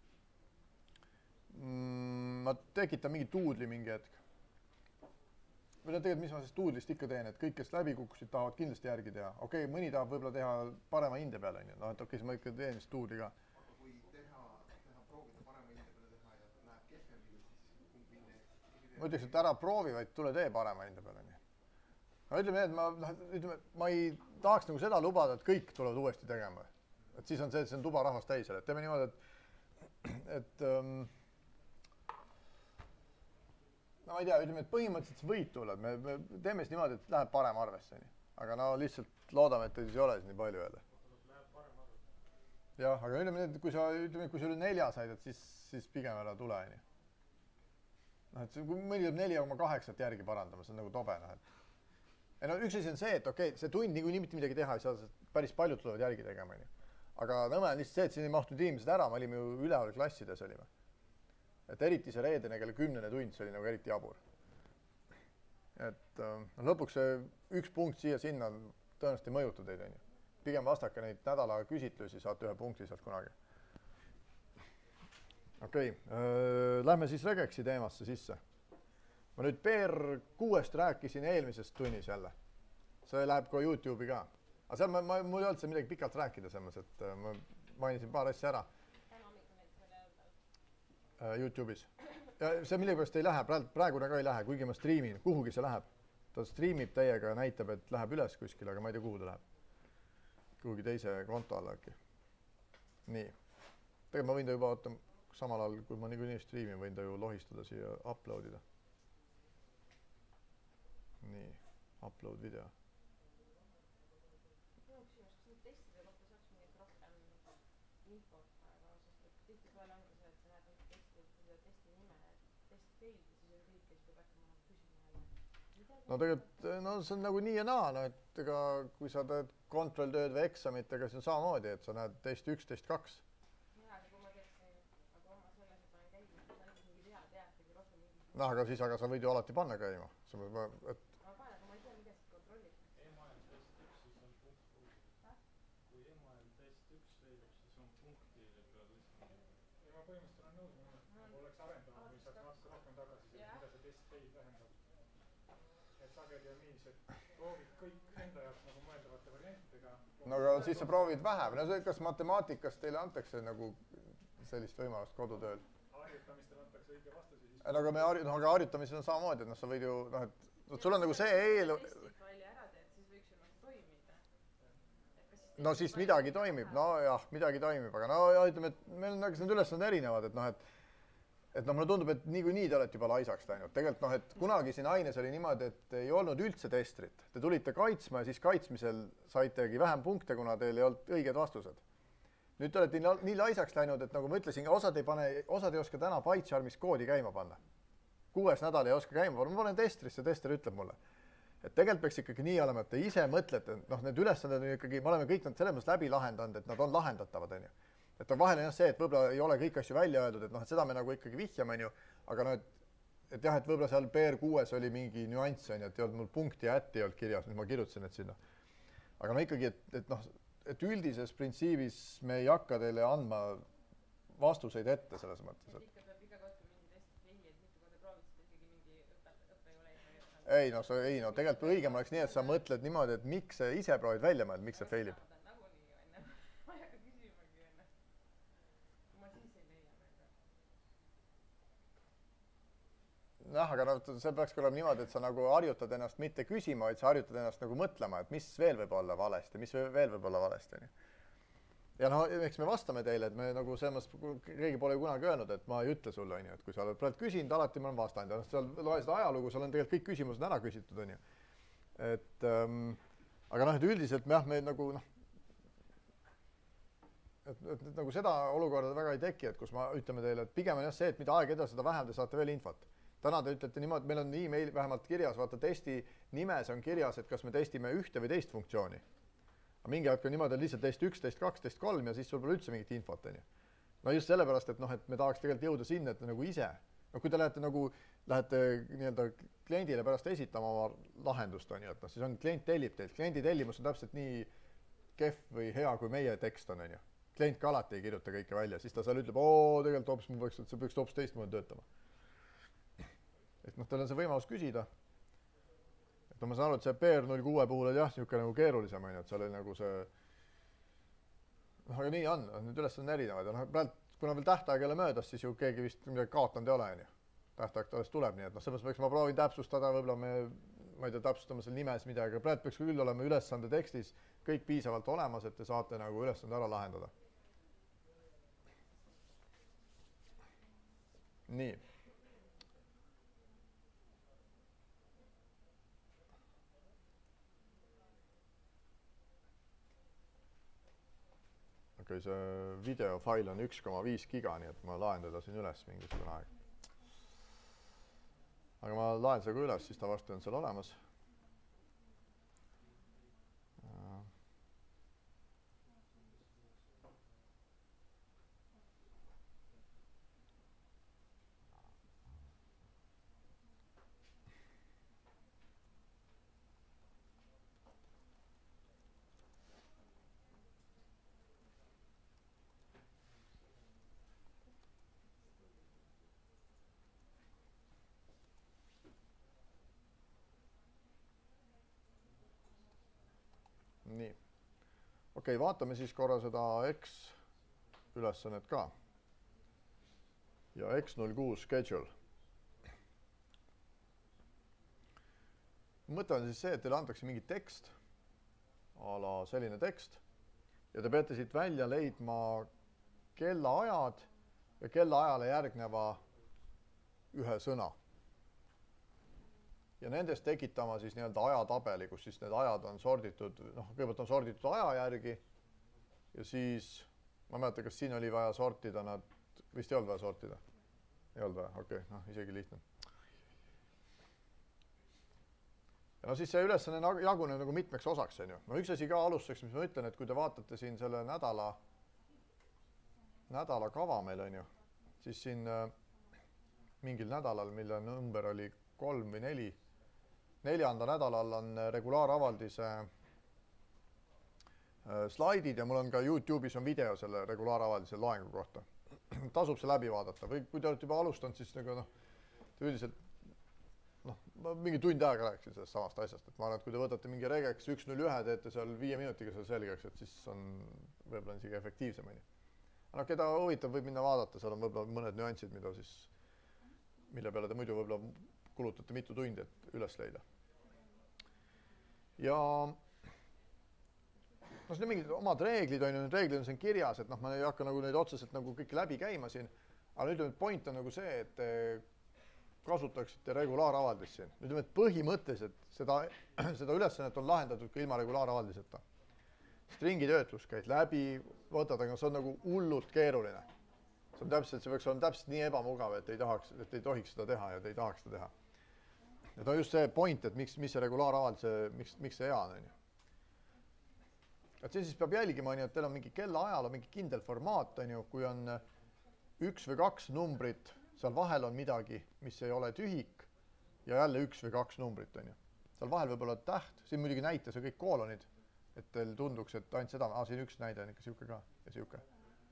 Ma tekitan mingi tuudli mingi hetk. Või tegelikult, mis ma sellest tuudlist ikka teen, et kõik, kes läbi kukkusid, tahavad kindlasti järgi teha. Okei, okay, mõni tahab võib-olla teha parema hinde peale. No, et okei, okay, ma ikka teen siis tuudli ka. Aga kui teha, teha proovida parema hinde peale teha ja läheb kehvemini, siis kumb hinde? Ma ütleks, et ära proovi, vaid tule tee parema hinde peale. No, ütleme, et ma, ütleme, ma ei tahaks nagu seda lubada, et kõik tulevad uuesti tegema. Et siis on see, et see on tuba rahvast täisel. Et teeme niimoodi, et, et um, no ma ei tea, ütleme, et põhimõtteliselt võid tulla, me, me teeme siis niimoodi, et läheb parem arvesse. Aga no lihtsalt loodame, et siis ei ole siis nii palju jälle. Jah, aga ütleme, et kui sa, ütleme, kui sa üle nelja said, et siis, siis pigem ära tule. No, et kui mõni tuleb neli koma kaheksat järgi parandama, see on nagu tobe. No, et... ja no, üks asi on see, et okei, okay, see tund niikuinii mitte midagi teha ei saa, päris paljud tulevad järgi tegema. Aga nõme on lihtsalt see, et siin ei mahtunud inimesed ära, me olime ju üleval klassides olime. Et eriti see reedene kelle kümnene tund, see oli nagu eriti jabur. Et no, lõpuks see üks punkt siia-sinna tõenäoliselt ei mõjuta teid. On ju. Pigem vastake neid nädala küsitlusi, saate ühe punkti sealt kunagi. Okei, okay. Lähme siis regeksi teemasse sisse. ma nüüd P R kuuest rääkisin eelmisest tunnis jälle. See läheb ka YouTube'i ka. Aga seal ma, ma, mul ei olnud see midagi pikalt rääkida selles, et ma mainisin paar asja ära. YouTube'is. Ja see millegipärast ei lähe, praegune ka ei lähe, kuigi ma striimin, kuhugi see läheb. Ta striimib teiega ja näitab, et läheb üles kuskile, aga ma ei tea, kuhu ta läheb. Kuhugi teise konto alla äkki. Nii. Tegelikult ma võin ta juba oota samal ajal, kui ma niikuinii striimin, võin ta ju lohistada siia uploadida. Nii, upload video. No tegelikult, no see on nagu nii ja naa, no et ega kui sa teed kontrolltööd või eksamit, ega see on samamoodi, et sa näed test üks, test kaks. No aga siis, aga sa võid ju alati panna käima. Et... No aga siis sa proovid vähem. No see, kas matemaatikas teile antakse nagu sellist võimalust kodutööl? Harjutamistel antakse õige vastus. No aga me harju, no, aga harjutamisel on samamoodi, et no, sa võid ju, noh, et sul on nagu see eel... No siis midagi toimib, no jah, midagi toimib, aga no ja ütleme, et meil on need ülesanded erinevad, et noh, et et noh, mulle tundub, et niikuinii te olete juba laisaks läinud. Tegelikult noh, et kunagi siin aines oli niimoodi, et ei olnud üldse testrit. Te tulite kaitsma ja siis kaitsmisel saitegi vähem punkte, kuna teil ei olnud õiged vastused. Nüüd te olete nii laisaks läinud, et nagu ma ütlesin, osad ei, pane, osad ei oska täna PyCharmis koodi käima panna. Kuues nädal ei oska käima panna. Ma panen testrisse, tester ütleb mulle. Et tegelikult peaks ikkagi nii olema, et te ise mõtlete, noh, need ülesanded on ikkagi, me oleme kõik nad selles mõttes läbi lahendanud, et nad on lahendatavad, on ju. Et on vahel on see, et võib-olla ei ole kõik asju välja öeldud, et noh, et seda me nagu ikkagi vihjame, on ju, aga no, et, et jah, et võib-olla seal P R kuues oli mingi nüanss, on ju, et ei olnud mul punkti ja ätti ei olnud kirjas, nüüd ma kirjutasin, et sinna. Aga no ikkagi, et, et noh, et üldises printsiibis me ei hakka teile andma vastuseid ette selles mõttes. Et... Ei, no, see, ei, no tegelikult õigem oleks nii, et sa mõtled niimoodi, et miks see ise proovid välja mõelda, miks see failib. Noh, aga no, see peaks olema niimoodi, et sa nagu harjutad ennast mitte küsima, vaid sa harjutad ennast nagu mõtlema, et mis veel võib olla valesti, mis veel võib olla valesti. Ja no, eks me vastame teile, et me nagu selles mõttes, keegi pole ju kunagi öelnud, et ma ei ütle sulle, on ju, et kui sa oled praegu küsinud, alati ma olen vastanud. Ja seal loe seda ajalugu, seal on tegelikult kõik küsimused ära küsitud, on ju. Et, ähm, aga noh, et üldiselt me, jah, me nagu, noh, et, et, et nagu seda olukorda väga ei teki, et kus ma ütleme teile, et pigem on jah see, et mida aeg edasi, seda vähem te saate veel infot. Täna te ütlete niimoodi, meil on e-mail vähemalt kirjas, vaata testi nimes on kirjas, et kas me testime ühte või teist funktsiooni. Aga mingi hetk on niimoodi, et lihtsalt test üks, test kaks, test kolm ja siis sul pole üldse mingit infot. No just sellepärast, et, noh, et me tahaks tegelikult jõuda sinna, et nagu ise. No kui te lähete, nagu, lähete nii-öelda kliendile pärast esitama oma lahendust, on ju, et no, siis on klient tellib teilt. Kliendi tellimus on täpselt nii kehv või hea, kui meie tekst on, on ju. Klient ka alati ei kirjuta kõike välja, siis ta seal ütleb, oo, tegelikult hoopis, ma võiks, et see võiks hoopis teistmoodi töötama. Et noh, teil on see võimalus küsida. Et no ma saan aru, et see P R null kuus puhul oli jah, niisugune nagu keerulisem, on ju, et seal oli nagu see... Noh, aga nii on, need üles on erinevad. Ja noh, praegu, kuna veel tähtaeg ei ole möödas, siis ju keegi vist midagi kaotanud ei ole, on ju. Tähtaeg alles tuleb, nii et noh, selles peaks ma proovin täpsustada, võib-olla me, ma ei tea, täpsustame seal nimes midagi. Praegu peaks küll olema ülesande tekstis kõik piisavalt olemas, et te saate nagu ülesande ära lahendada. Nii. Okay, see videofail on üks koma viis giga, nii et ma laen teda siin üles mingisugune aeg. Aga ma laen seda üles, siis ta varsti on seal olemas. nii. okei, vaatame siis korra seda X ülesannet ka. Ja X null kuus schedule. mõte on siis see, et teile antakse mingi tekst, a la selline tekst, ja te peate siit välja leidma kellaajad ja kellaajale järgneva ühe sõna. Ja nendest tekitama siis nii-öelda ajatabeli, kus siis need ajad on sorditud, noh, kõigepealt on sorditud aja järgi ja siis, ma mäletan, kas siin oli vaja sortida nad, vist ei olnud vaja sortida? Ei olnud vaja, okei, noh, isegi lihtne. Ja no siis see ülesanne jaguneb nagu mitmeks osaks, on ju. No üks asi ka alustuseks, mis ma ütlen, et kui te vaatate siin selle nädala, nädala kava meil, on ju, siis siin äh, mingil nädalal, mille number oli kolm või neli, neljanda nädalal on regulaaravaldise äh, slaidid ja mul on ka YouTube'is on video selle regulaaravaldise loengu kohta. Tasub see läbi vaadata või kui te olete juba alustanud, siis nagu noh, üldiselt noh, ma mingi tund aega rääkisin sellest samast asjast, et ma arvan, et kui te võtate mingi regex üks null üks, teete seal viie minutiga seal selgeks, et siis on võib-olla isegi efektiivsem. Aga keda huvitab, võib minna vaadata, seal on võib-olla mõned nüansid, mida siis, mille peale te muidu võib-olla kulutate mitu tundi, et üles leida. Ja no siin on mingid omad reeglid, on ju, need reeglid on siin kirjas, et noh, ma ei hakka nagu neid otseselt nagu kõik läbi käima siin, aga ütleme, et point on nagu see, et te kasutaksite regulaaravaldist siin. Ütleme, et põhimõtteliselt seda, seda ülesannet on lahendatud ka ilma regulaaravaldiseta. Stringi töötlus käid läbi, võtad, aga see on nagu hullult keeruline. See on täpselt, see võiks olla täpselt nii ebamugav, et ei tahaks, et ei tohiks seda teha ja te ei tahaks seda teha. Et on just see point, et miks, mis see regulaaravaldise, miks, miks see hea on, on ju. Et see siis peab jälgima, on ju, et teil on mingi kellaajal on mingi kindel formaat, on ju, kui on üks või kaks numbrit, seal vahel on midagi, mis ei ole tühik ja jälle üks või kaks numbrit, on ju. Seal vahel võib olla täht, siin muidugi näites on kõik koolonid, et teil tunduks, et ainult seda, ah, siin üks näide on ikka siuke ka ja siuke.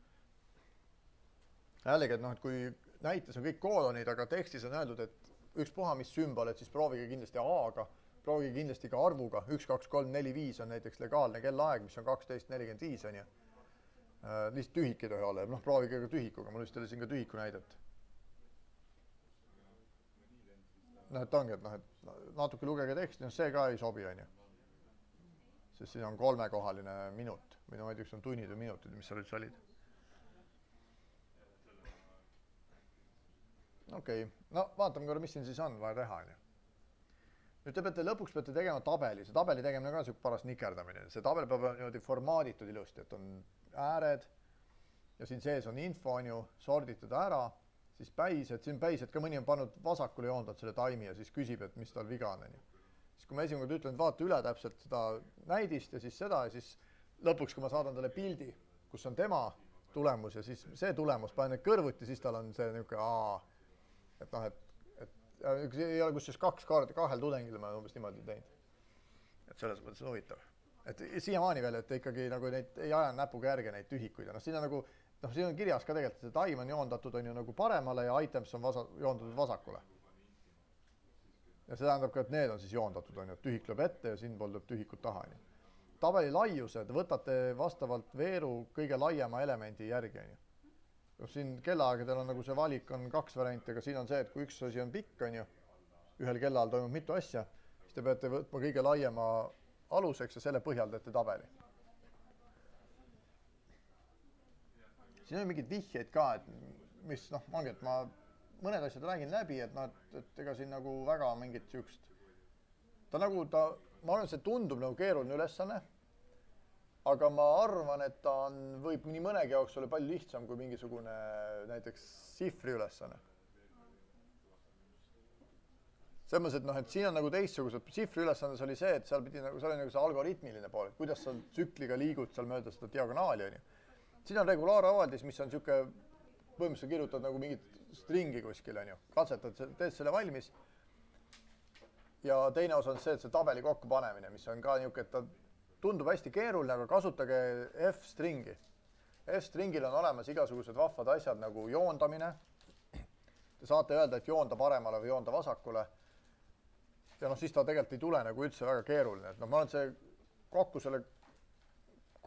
Jällegi, et noh, et kui näites on kõik koolonid, aga tekstis on öeldud, et üks puha, mis sümbol, et siis proovige kindlasti A-ga, proovige kindlasti ka arvuga, üks, kaks, kolm, neli, viis on näiteks legaalne kellaaeg, mis on kaksteist nelikümmend viis, on ju. Lihtsalt tühik ei tohi olla, noh, proovige ka tühikuga, mul vist oli siin ka tühiku näidet. Noh, et ongi, et noh, et natuke lugege teksti, no see ka ei sobi, on ju. Sest siin on kolmekohaline minut, või no ma ei tea, kas on tunnid või minutid, mis seal üldse olid. Okei, no vaatame korra, mis siin siis on vaja teha, on ju. Nüüd te peate, lõpuks peate tegema tabeli, see tabeli tegemine ka siuke paras nikerdamine. See tabel peab niimoodi formaaditud ilusti, et on ääred ja siin sees on info, on ju, sorditud ära, siis päised, siin päised ka mõni on pannud vasakule joondanud selle taimi ja siis küsib, et mis tal viga on, on ju. Siis kui ma esimene kord ütlen, et vaata üle täpselt seda näidist ja siis seda ja siis lõpuks, kui ma saadan talle pildi, kus on tema tulemus ja siis see tulemus, panen need kõrvuti, siis tal on see niisugune aa, et noh, et ei ole kusjuures kaks kaardi, kahel tudengil ma umbes niimoodi teinud. Et selles mõttes on huvitav. Et siiamaani veel, et ikkagi nagu neid ei aja näpuga järge neid tühikuid. Ja noh, siin on nagu, noh, siin on kirjas ka tegelikult, et taim on joondatud on ju nagu paremale ja items on vasa, joondatud vasakule. Ja see tähendab ka, et need on siis joondatud on ju, et tühik lööb ette ja siin pool lööb tühikut taha. On ju. Tabeli laiused võtate vastavalt veeru kõige laiema elemendi järgi on ju. Siin kellaaegadel on nagu see valik on kaks varianti, aga siin on see, et kui üks asi on pikk, on ju, ühel kellaajal toimub mitu asja, siis te peate võtma kõige laiema aluseks ja selle põhjal teete tabeli. Siin on mingid vihjeid ka, et mis, noh, ongi, et ma mõned asjad räägin läbi, et, no, et, et ega siin nagu väga mingit siukest, ta nagu, ta, ma arvan, et see tundub nagu keeruline ülesanne, aga ma arvan, et ta on, võib nii mõnegi jaoks olla palju lihtsam kui mingisugune näiteks sifri ülesanne. Selles mõttes, et, noh, et siin on nagu teistsugused, sifri ülesandes oli see, et seal pidi nagu, seal oli nagu see algoritmiline pool, et kuidas sa tsükliga liigud seal mööda seda diagonaali. On ju. Siin on regulaaravaldis, mis on siuke, põhimõtteliselt kirjutad nagu mingit stringi kuskil, on ju. Katsetad, teed selle valmis. Ja teine osa on see, et see tabeli kokku panemine, mis on ka niuke, et ta tundub hästi keeruline, aga kasutage F-stringi. F-stringil on olemas igasugused vahvad asjad nagu joondamine. Te saate öelda, et joonda paremale või joonda vasakule. Ja noh, siis ta tegelikult ei tule nagu üldse väga keeruline. Et noh, ma olen see kokku selle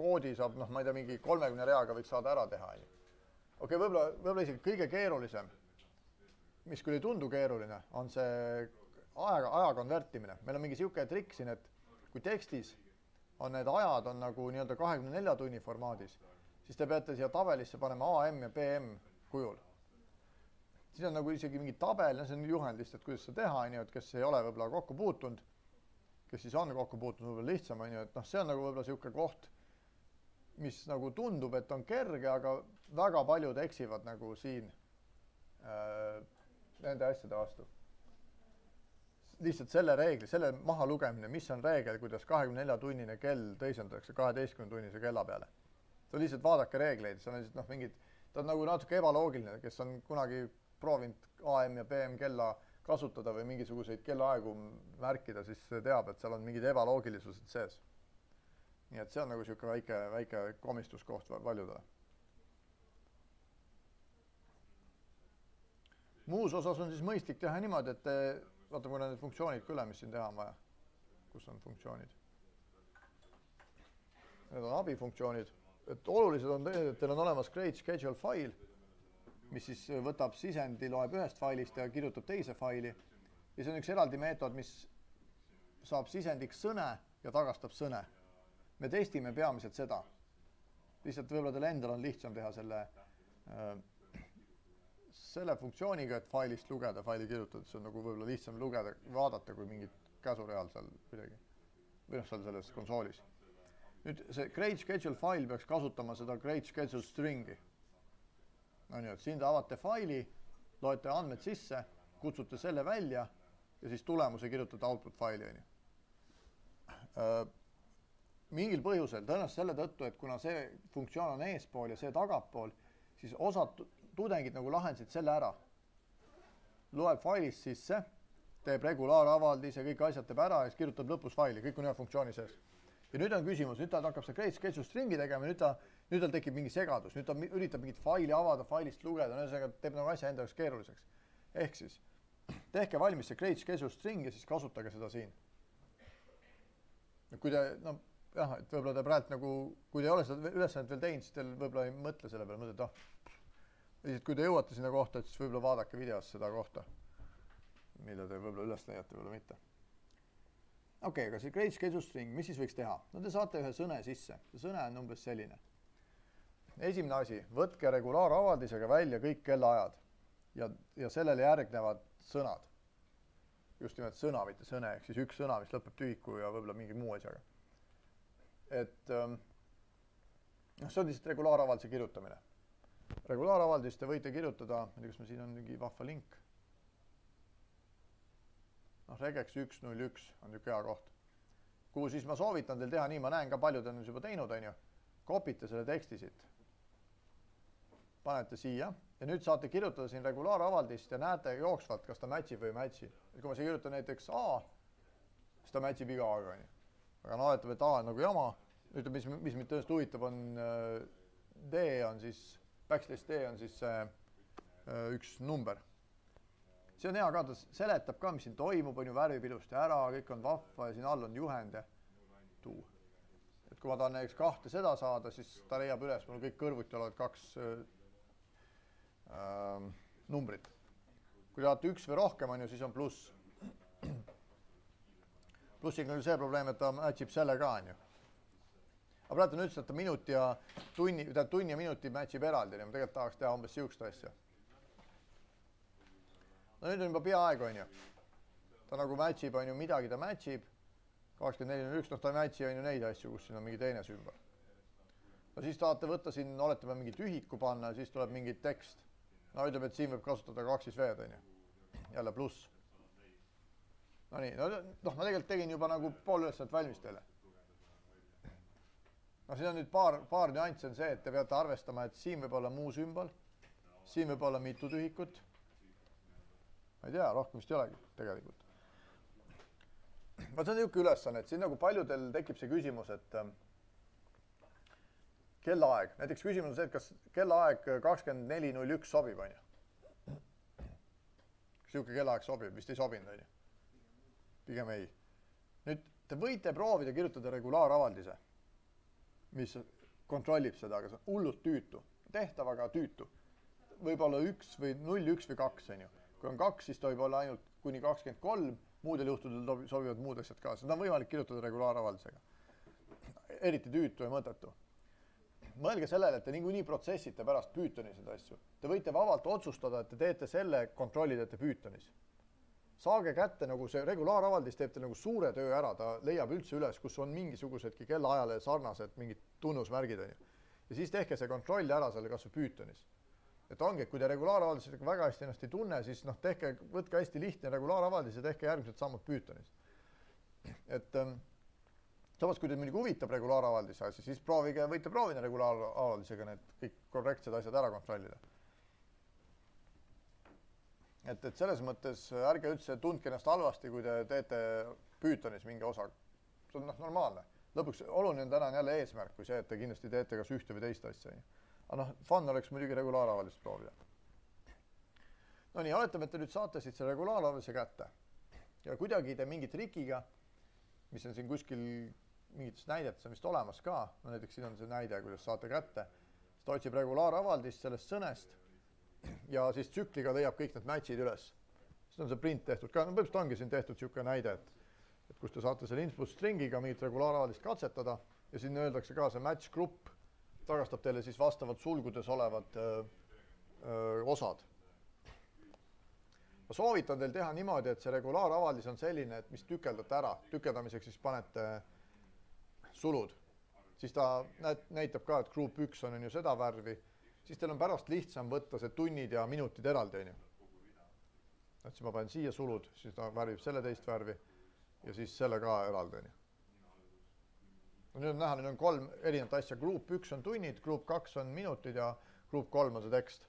koodi saab, noh, ma ei tea, mingi kolmekümne reaga võiks saada ära teha, on ju. okei, võib-olla, võib-olla isegi kõige keerulisem, mis küll ei tundu keeruline, on see aja, aja konvertimine. meil on mingi niisugune trikk siin, et kui tekstis on need ajad on nagu nii-öelda kahekümne nelja tunni formaadis, siis te peate siia tabelisse panema A M ja P M kujul. siin on nagu isegi mingi tabel, see on juhend lihtsalt, kuidas seda teha, on ju, et kes ei ole võib-olla kokku puutunud, kes siis on kokku puutunud, võib-olla lihtsam, on ju, et noh, see on nagu võib-olla niisugune koht, mis nagu tundub, et on kerge, aga väga paljud eksivad nagu siin äh, nende asjade vastu. lihtsalt selle reegli, selle maha lugemine, mis on reegel, kuidas kahekümne nelja tunnine kell teisendatakse kaheteistkümne tunnise kella peale. see on lihtsalt, vaadake reegleid, see on lihtsalt noh, mingid, ta on nagu natuke ebaloogiline, kes on kunagi proovinud A M ja P M kella kasutada või mingisuguseid kellaaegu märkida, siis teab, et seal on mingid ebaloogilisused sees. nii et see on nagu niisugune väike, väike komistuskoht paljudele. muus osas on siis mõistlik teha niimoodi, et te, vaatame korra need funktsioonid ka üle, mis siin teha on vaja. kus on funktsioonid? Need on abifunktsioonid. Et olulised on, et teil on olemas create schedule fail, mis siis võtab sisendi, loeb ühest failist ja kirjutab teise faili. Ja see on üks eraldi meetod, mis saab sisendiks sõne ja tagastab sõne. Me testime peamiselt seda. Lihtsalt võib-olla teil endal on lihtsam teha selle, äh, selle funktsiooniga, et failist lugeda, faili kirjutada. See on nagu võib-olla lihtsam lugeda, vaadata kui mingit käsureal seal kuidagi. Või noh, seal selles konsoolis. Nüüd see create schedule file peaks kasutama seda create schedule stringi. No nii, et siin te avate faili, loete andmed sisse, kutsute selle välja ja siis tulemuse kirjutate output faili. Mingil põhjusel, tõenäoliselt selle tõttu, et kuna see funktsioon on eespool ja see tagapool, siis osad tudengid nagu lahendasid selle ära. Loeb failist sisse, teeb regulaaravaldis ja kõik asjad teeb ära ja siis kirjutab lõpus faili, kõik on ühe funktsiooni sees. Ja nüüd on küsimus, nüüd ta hakkab see create schedule stringi tegema, nüüd ta, nüüd tal tekib mingi segadus, nüüd ta üritab mingit faili avada, failist lugeda, ühesõnaga teeb nagu asja enda jaoks keeruliseks. Ehk siis tehke valmis see create schedule string ja siis kasutage seda siin. Kui te, no jah, et võib-olla te praegu nagu, kui te ei ole seda ülesannet veel teinud, siis teil võib-olla ei mõtle selle peale, mõtled, ah, kui te jõuate sinna kohta, siis võib-olla vaadake videos seda kohta, mida te võib-olla üles leiate, võib-olla mitte. Okei, aga see create schedule string, mis siis võiks teha? No te saate ühe sõne sisse. See sõne on umbes selline. Esimene asi, võtke regulaaravaldisega välja kõik kellaajad ja, ja sellele järgnevad sõnad. Just nimelt sõna, mitte sõne, ehk siis üks sõna, mis lõpeb tühiku ja võib-olla mingi muu asjaga. Et ähm, see on lihtsalt regulaaravaldise kirjutamine. Regulaaravaldis te võite kirjutada, ma ei tea, kas ma siin on mingi vahva link. noh, regex üks null üks on niisugune hea koht. Kuhu siis ma soovitan teil teha nii, ma näen ka paljud on juba teinud, on ju. Kopite selle teksti siit. Panete siia ja nüüd saate kirjutada siin regulaaravaldist ja näete jooksvalt, kas ta matchib või ei matchi. Kui ma siin kirjutan näiteks A, siis ta matchib iga A-ga, on ju. Aga no oletab, et A on nagu jama. Nüüd, mis, mis mind tõesti huvitab, on D on siis, backslash D on siis üks number. See on hea ka, ta seletab ka, mis siin toimub, on ju värvib ilusti ära, kõik on vahva ja siin all on juhend ja tuu. Et kui ma tahan näiteks kahte seda saada, siis ta leiab üles, mul kõik kõrvuti olevad kaks äh, numbrit. Kui tahate üks või rohkem, on ju, siis on pluss. Plussiga on see probleem, et ta matchib selle ka, on ju. Aga praegu on üldse, et ta minuti ja tunni, tunni ja minuti matchib eraldi, ja ma tegelikult tahaks teha umbes siukest asja. No nüüd on juba peaaegu, on ju. Ta nagu matchib, on ju, midagi ta matchib. kakskümmend neli null üks, noh ta ei matchi, on ju neid asju, kus siin on mingi teine sümbol. No siis tahate võtta siin, olete peal mingi tühiku panna ja siis tuleb mingi tekst. No ütleb, et siin võib kasutada kaks siis veed, on ju. Jälle pluss. No nii, no, noh, ma tegelikult tegin juba nagu pool ülesannet valmis teile. No siin on nüüd paar, paar nüansi on see, et te peate arvestama, et siin võib olla muu sümbol. Siin võib olla mitu tühikut. Ma ei tea, rohkem vist ei olegi tegelikult. Ma see on niisugune ülesanne, et siin nagu paljudel tekib see küsimus, et äh, kellaaeg. Näiteks küsimus on see, et kas kellaaeg kakskümmend neli null üks sobib, on ju. Kas niisugune kellaaeg sobib? Vist ei sobinud, on ju. Pigem ei. Nüüd te võite proovida kirjutada regulaaravaldise. mis kontrollib seda, aga see on hullult tüütu. Tehtav, aga tüütu. Võib olla üks või null, üks või kaks, on ju. Kui on kaks, siis tohib olla ainult kuni kakskümmend kolm, muudel juhtudel sobivad muud asjad ka. Seda on võimalik kirjutada regulaaravaldisega. Eriti tüütu ja mõttetu. Mõelge sellele, et te niikuinii protsessite pärast Pythonis seda asju. Te võite vabalt otsustada, et te teete selle, kontrollidete Pythonis. Saage kätte, nagu see regulaaravaldis teeb teil nagu suure töö ära, ta leiab üldse üles, kus on mingisugusedki kellaajale sarnased mingid tunnusmärgid. On ju. Ja siis tehke see kontroll ära selle kas või Pythonis. Et ongi, et kui te regulaaravaldisega väga hästi ennast ei tunne, siis noh, tehke, võtke hästi lihtne regulaaravaldis ja tehke järgmised sammud Pythonis. Et ähm, samas, kui teid muidugi huvitab regulaaravaldise asi, siis proovige, võite proovida regulaaravaldisega need kõik korrektsed asjad ära kontrollida. Et, et selles mõttes ärge üldse tundke ennast halvasti, kui te teete Pythonis mingi osa. See on noh, normaalne. Lõpuks oluline täna on jälle eesmärk, kui see, et te kindlasti teete kas ühte või teist asja. Aga noh, fun oleks muidugi regulaaravaldist proovida. No nii, oletame, et te nüüd saate siit selle regulaaravaldise kätte. Ja kuidagi te mingi trikiga, mis on siin kuskil mingites näidetes on vist olemas ka, no näiteks siin on see näide, kuidas saate kätte, siis ta otsib regulaaravaldist sellest sõnest ja siis tsükliga leiab kõik need matchid üles. Siis on see print tehtud ka, no põhimõtteliselt ongi siin tehtud niisugune näide, et, et kus te saate selle input stringiga mingit regulaaravaldist katsetada ja siin öeldakse ka see match grupp, tagastab teile siis vastavalt sulgudes olevad öö, öö, osad. Ma soovitan teil teha niimoodi, et see regulaaravaldis on selline, et mis tükeldate ära. Tükeldamiseks siis panete sulud. Siis ta näitab ka, et group üks on ju seda värvi. Siis teil on pärast lihtsam võtta see tunnid ja minutid eraldi. Et siis ma panen siia sulud, siis ta värvib selle teist värvi ja siis selle ka eraldi. No nüüd on näha, nüüd on kolm erinevat asja. Group üks on tunnid, group kaks on minutid ja group kolm on see tekst.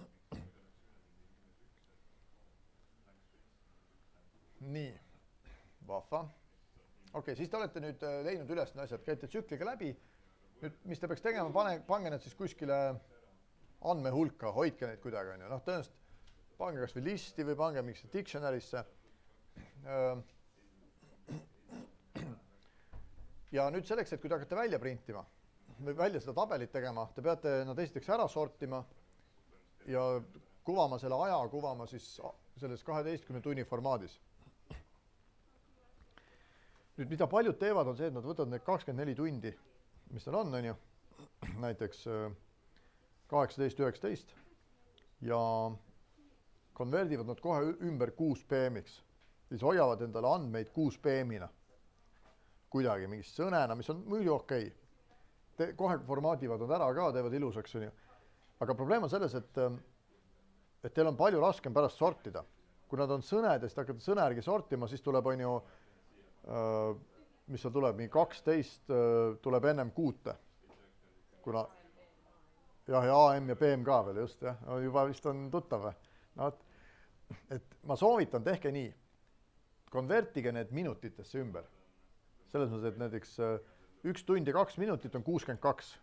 Nii, vahva. Okei, okay, siis te olete nüüd leidnud üles need asjad, käite tsükliga läbi. Nüüd, mis te peaks tegema, pane, pange need siis kuskile andmehulka, hoidke neid kuidagi. No, tõenäoliselt pange kas või listi või pange mingisse dictionary'sse. Ja nüüd selleks, et kui te hakkate välja printima või välja seda tabelit tegema, te peate nad esiteks ära sortima ja kuvama selle aja, kuvama siis selles kaheteistkümne tunni formaadis. Nüüd, mida paljud teevad, on see, et nad võtavad need kakskümmend neli tundi, mis tal on, on ju, näiteks kaheksateist üheksateist ja konverdivad nad kohe ümber kuus P M-iks. Siis hoiavad endale andmeid kuus P M-ina. Kuidagi mingist sõnena, mis on muidu okei. Te kohe formaadivad nad ära ka, teevad ilusaks, on ju. Aga probleem on selles, et, et teil on palju raskem pärast sortida. Kui nad on sõned ja siis hakkate sõne järgi sortima, siis tuleb, on ju, mis seal tuleb, mingi kaksteist tuleb ennem kuute. Kuna, jah, ja A M ja P M ka veel, just, jah. No, juba vist on tuttav. No, et, et ma soovitan, tehke nii. Konvertige need minutitesse ümber. Selles mõttes, et näiteks üks tund ja kaks minutit on kuuskümmend kaks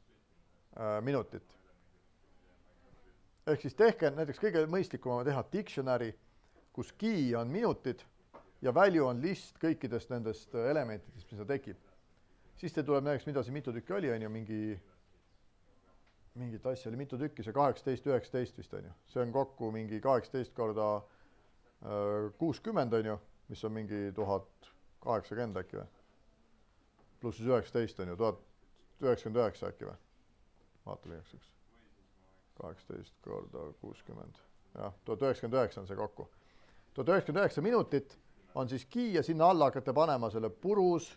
minutit. Ehk siis tehke näiteks kõige mõistlikum teha dictionary, kus key on minutid ja value on list kõikidest nendest elementidest, mis ta tekib. Siis te tuleb näiteks, mida see mitu tükki oli, on ju, mingi, mingit asja oli mitu tükki, see kaheksateist üheksateist vist on ju. See on kokku mingi kaheksateist korda kuuskümmend on ju, mis on mingi tuhat kaheksakümmend äkki või. Pluss siis üheksateist on ju, tuhat üheksakümmend üheksa äkki või. Vaata liiaks üks. kaheksateist korda kuuskümmend. Jah, tuhat üheksakümmend üheksa on see kokku. tuhat üheksakümmend üheksa minutit on siis key ja sinna alla hakkate panema selle purus.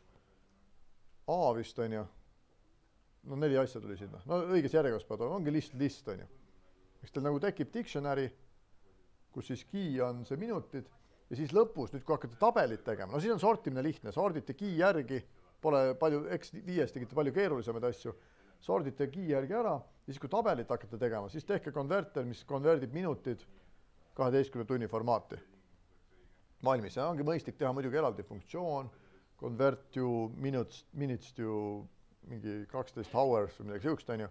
A vist on ju. No neli asja tuli sinna. No õiges järjekorras peab olema, ongi list, list on ju. Eks teil nagu tekib dictionary, kus siis key on see minutid ja siis lõpus, nüüd kui hakkate tabelit tegema, no siis on sortimine lihtne, sordite key järgi, pole palju, eks viies tegite palju keerulisemaid asju, sordite key järgi ära ja siis kui tabelit hakkate tegema, siis tehke konverter, mis konverdib minutid kaheteistkümne tunni formaati. Valmis, ja ongi mõistlik teha muidugi eraldi funktsioon, convert to minutes, minutes to mingi kaksteist hours või midagi siukest, on ju.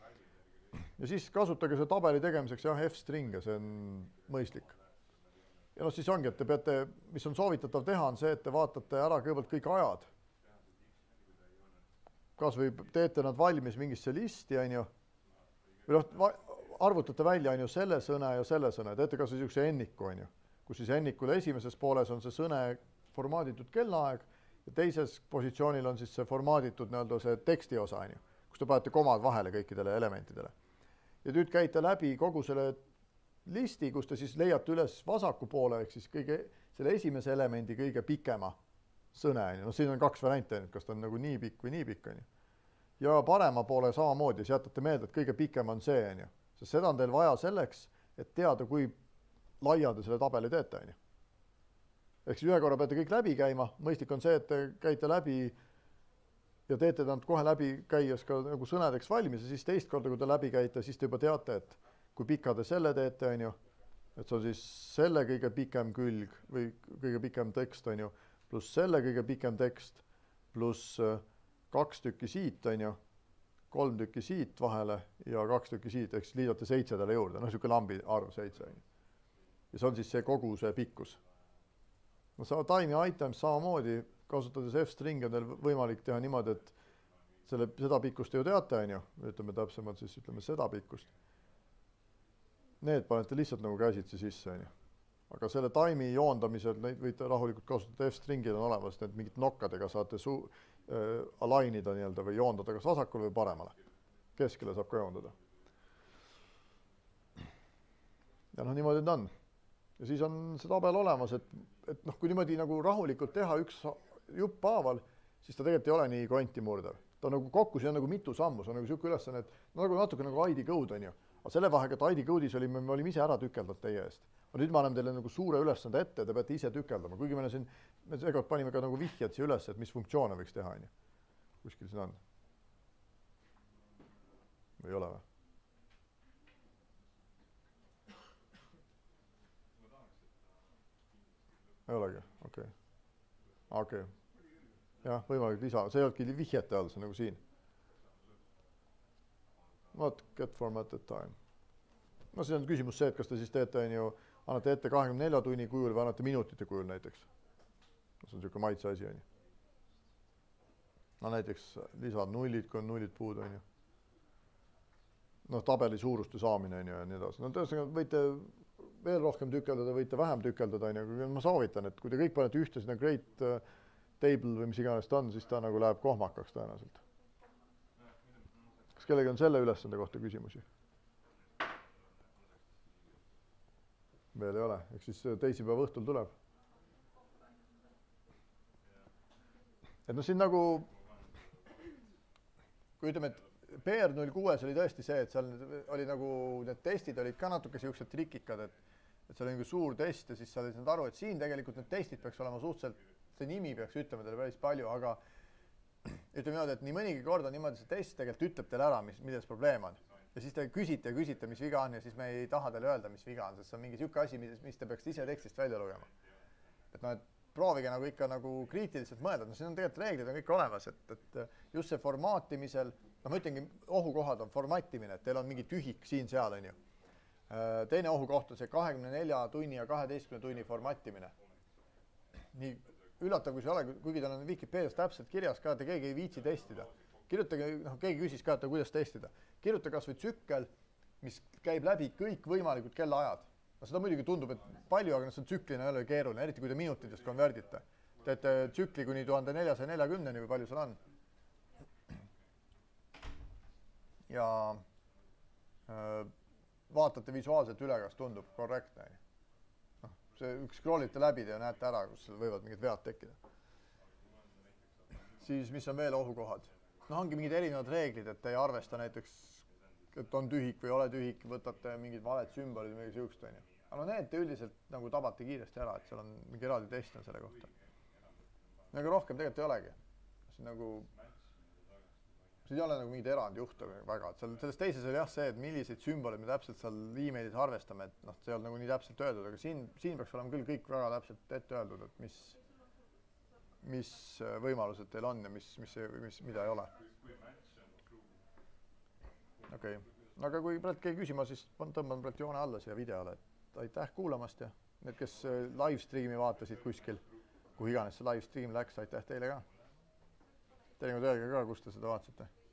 Ja siis kasutage see tabeli tegemiseks jah, F-string ja see on mõistlik. Ja no siis ongi, et te peate, mis on soovitatav teha, on see, et te vaatate ära kõigepealt kõik ajad. kas või teete nad valmis mingisse listi, on ju, või noh, arvutate välja, on ju, selle sõne ja selle sõne, teete kas või niisuguse enniku, on ju, kus siis ennikule esimeses pooles on see sõne formaaditud kellaaeg ja teises positsioonil on siis see formaaditud nii-öelda see teksti osa, on ju, kus te panete komad vahele kõikidele elementidele. Ja nüüd käite läbi kogu selle listi, kus te siis leiate üles vasaku poole, ehk siis kõige, selle esimese elemendi kõige pikema sõne, on ju. No siin on kaks varianti, kas ta on nagu nii pikk või nii pikk, on ju. Ja parema poole samamoodi, siis jätate meelde, et kõige pikem on see, on ju. Sest seda on teil vaja selleks, et teada, kui laia te selle tabeli teete, on ju. Ehk siis ühe korra peate kõik läbi käima, mõistlik on see, et te käite läbi ja teete nad kohe läbi käies ka nagu sõnadeks valmis ja siis teist korda, kui te läbi käite, siis te juba teate, et kui pika te selle teete, on ju, et see on siis selle kõige pikem külg või kõige pikem tekst, on ju, pluss selle kõige pikem tekst, pluss kaks tükki siit, on ju, kolm tükki siit vahele ja kaks tükki siit, ehk siis liidate seitsedele juurde, noh, niisugune lambi arv seitse, on ju. Ja see on siis see kogu see pikkus. No saa time items samamoodi, kasutades f-string on teil võimalik teha niimoodi, et selle, seda pikkust ju teate, on ju, ütleme täpsemalt siis, ütleme seda pikkust. Need panete lihtsalt nagu käsitsi sisse, on ju. Aga selle time'i joondamisel neid võite rahulikult kasutada, f-stringid on olemas, need mingid nokkadega saate su äh, alignida nii-öelda või joondada kas vasakule või paremale. Keskele saab ka joondada. Ja noh, niimoodi ta on. Ja siis on see tabel olemas, et, et noh, kui niimoodi nagu rahulikult teha üks jupp haaval, siis ta tegelikult ei ole nii kvantimurdev. Ta on nagu kokku, siin on nagu mitu sammu, see on nagu niisugune ülesanne, et no, nagu natuke nagu I D code, on ju. Aga selle vahega, et I D code'is olime, me olime ise ära tükeldanud teie eest. Aga nüüd ma annan teile nagu suure ülesande ette, te peate ise tükeldama. Kuigi me siin, me seekord panime ka nagu vihjad siia üles, et mis funktsioone võiks teha, on ju. Kuskil siin on. Või ei ole või? Ei olegi, okei. Okay. Okei. Okay. Jah, võimalik lisa. See ei olnudki vihjete all, see nagu siin. Not get formatted time. No siis on küsimus see, et kas te siis teete, on ju, annate ette kahekümne nelja tunni kujul või annate minutite kujul näiteks. See on niisugune maitse asi, on ju. No näiteks lisad nullid, kui on nullid puud, on ju. Noh, tabeli suuruste saamine, on ju, ja nii edasi. No tõesti, võite veel rohkem tükeldada, võite vähem tükeldada, on ju. Ma soovitan, et kui te kõik panete ühte sinna great table või mis iganes ta on, siis ta nagu läheb kohmakaks tõenäoliselt. Kas kellegi on selle ülesande kohta küsimusi? Veel ei ole, eks siis teisipäeva õhtul tuleb. Et no siin nagu, kui ütleme, et P R null kuus oli tõesti see, et seal oli nagu, need testid olid ka natuke siuksed trikikad, et, et seal oli nagu suur test ja siis sa olid aru, et siin tegelikult need testid peaks olema suhteliselt, see nimi peaks ütlema teile päris palju, aga ütleme niimoodi, et nii mõnigi kord on niimoodi see test tegelikult ütleb teile ära, mis, milles probleem on. Ja siis te küsite ja küsite, mis viga on ja siis me ei taha teile öelda, mis viga on, sest see on mingi siuke asi, mis, mis te peaks ise tekstist välja lugema. Et noh, et proovige nagu ikka nagu kriitiliselt mõelda, no siin on tegelikult reeglid on kõik olemas, et, et just see formaatimisel, no ma ütlengi, ohukohad on formatimine, et teil on mingi tühik siin-seal, on ju. Teine ohukoht on see kahekümne nelja tunni ja kaheteistkümne tunni formatimine. Nii üllatav, kui see ole, kuigi tal on Wikipedias täpselt kirjas ka, et keegi ei viitsi testida. Kirjutage, noh, keegi küsis ka, et kuidas testida. Kirjuta kas või tsükkel, mis käib läbi kõik võimalikud kellaajad. No seda muidugi tundub, et palju, aga see on tsüklina jälle keeruline, eriti kui te minutitest konverdite. Teete tsükli kuni tuhande neljasaja neljakümneni või palju seal on. Ja äh, vaatate visuaalselt üle, kas tundub korrektne. No, see üks scrollite läbi ja näete ära, kus võivad mingid vead tekkida. Siis mis on veel ohukohad? No ongi mingid erinevad reeglid, et te ei arvesta näiteks, et on tühik või ei ole tühik, võtate mingid valed sümbolid või mingi siukest, on ju. Aga no need te üldiselt nagu tabate kiiresti ära, et seal on mingi eraldi test on selle kohta. Aga rohkem tegelikult ei olegi. See nagu, see ei ole nagu mingid erandjuhte väga. Et seal, selles teises oli jah see, et milliseid sümboleid me täpselt seal e-mailis arvestame, et noh, see ei ole nagu nii täpselt öeldud, aga siin, siin peaks olema küll kõik väga täpselt ette öeldud, et mis, mis võimalused teil on ja mis, mis, mis, mida ei ole. Okei. Okay. Aga kui praegu keegi küsima, siis tõmban praegu joone alla siia videole, et aitäh kuulamast ja need, kes live streami vaatasid kuskil, kuhu iganes see live stream läks, aitäh teile ka. teinekord öelge ka, kus te seda vaatasite.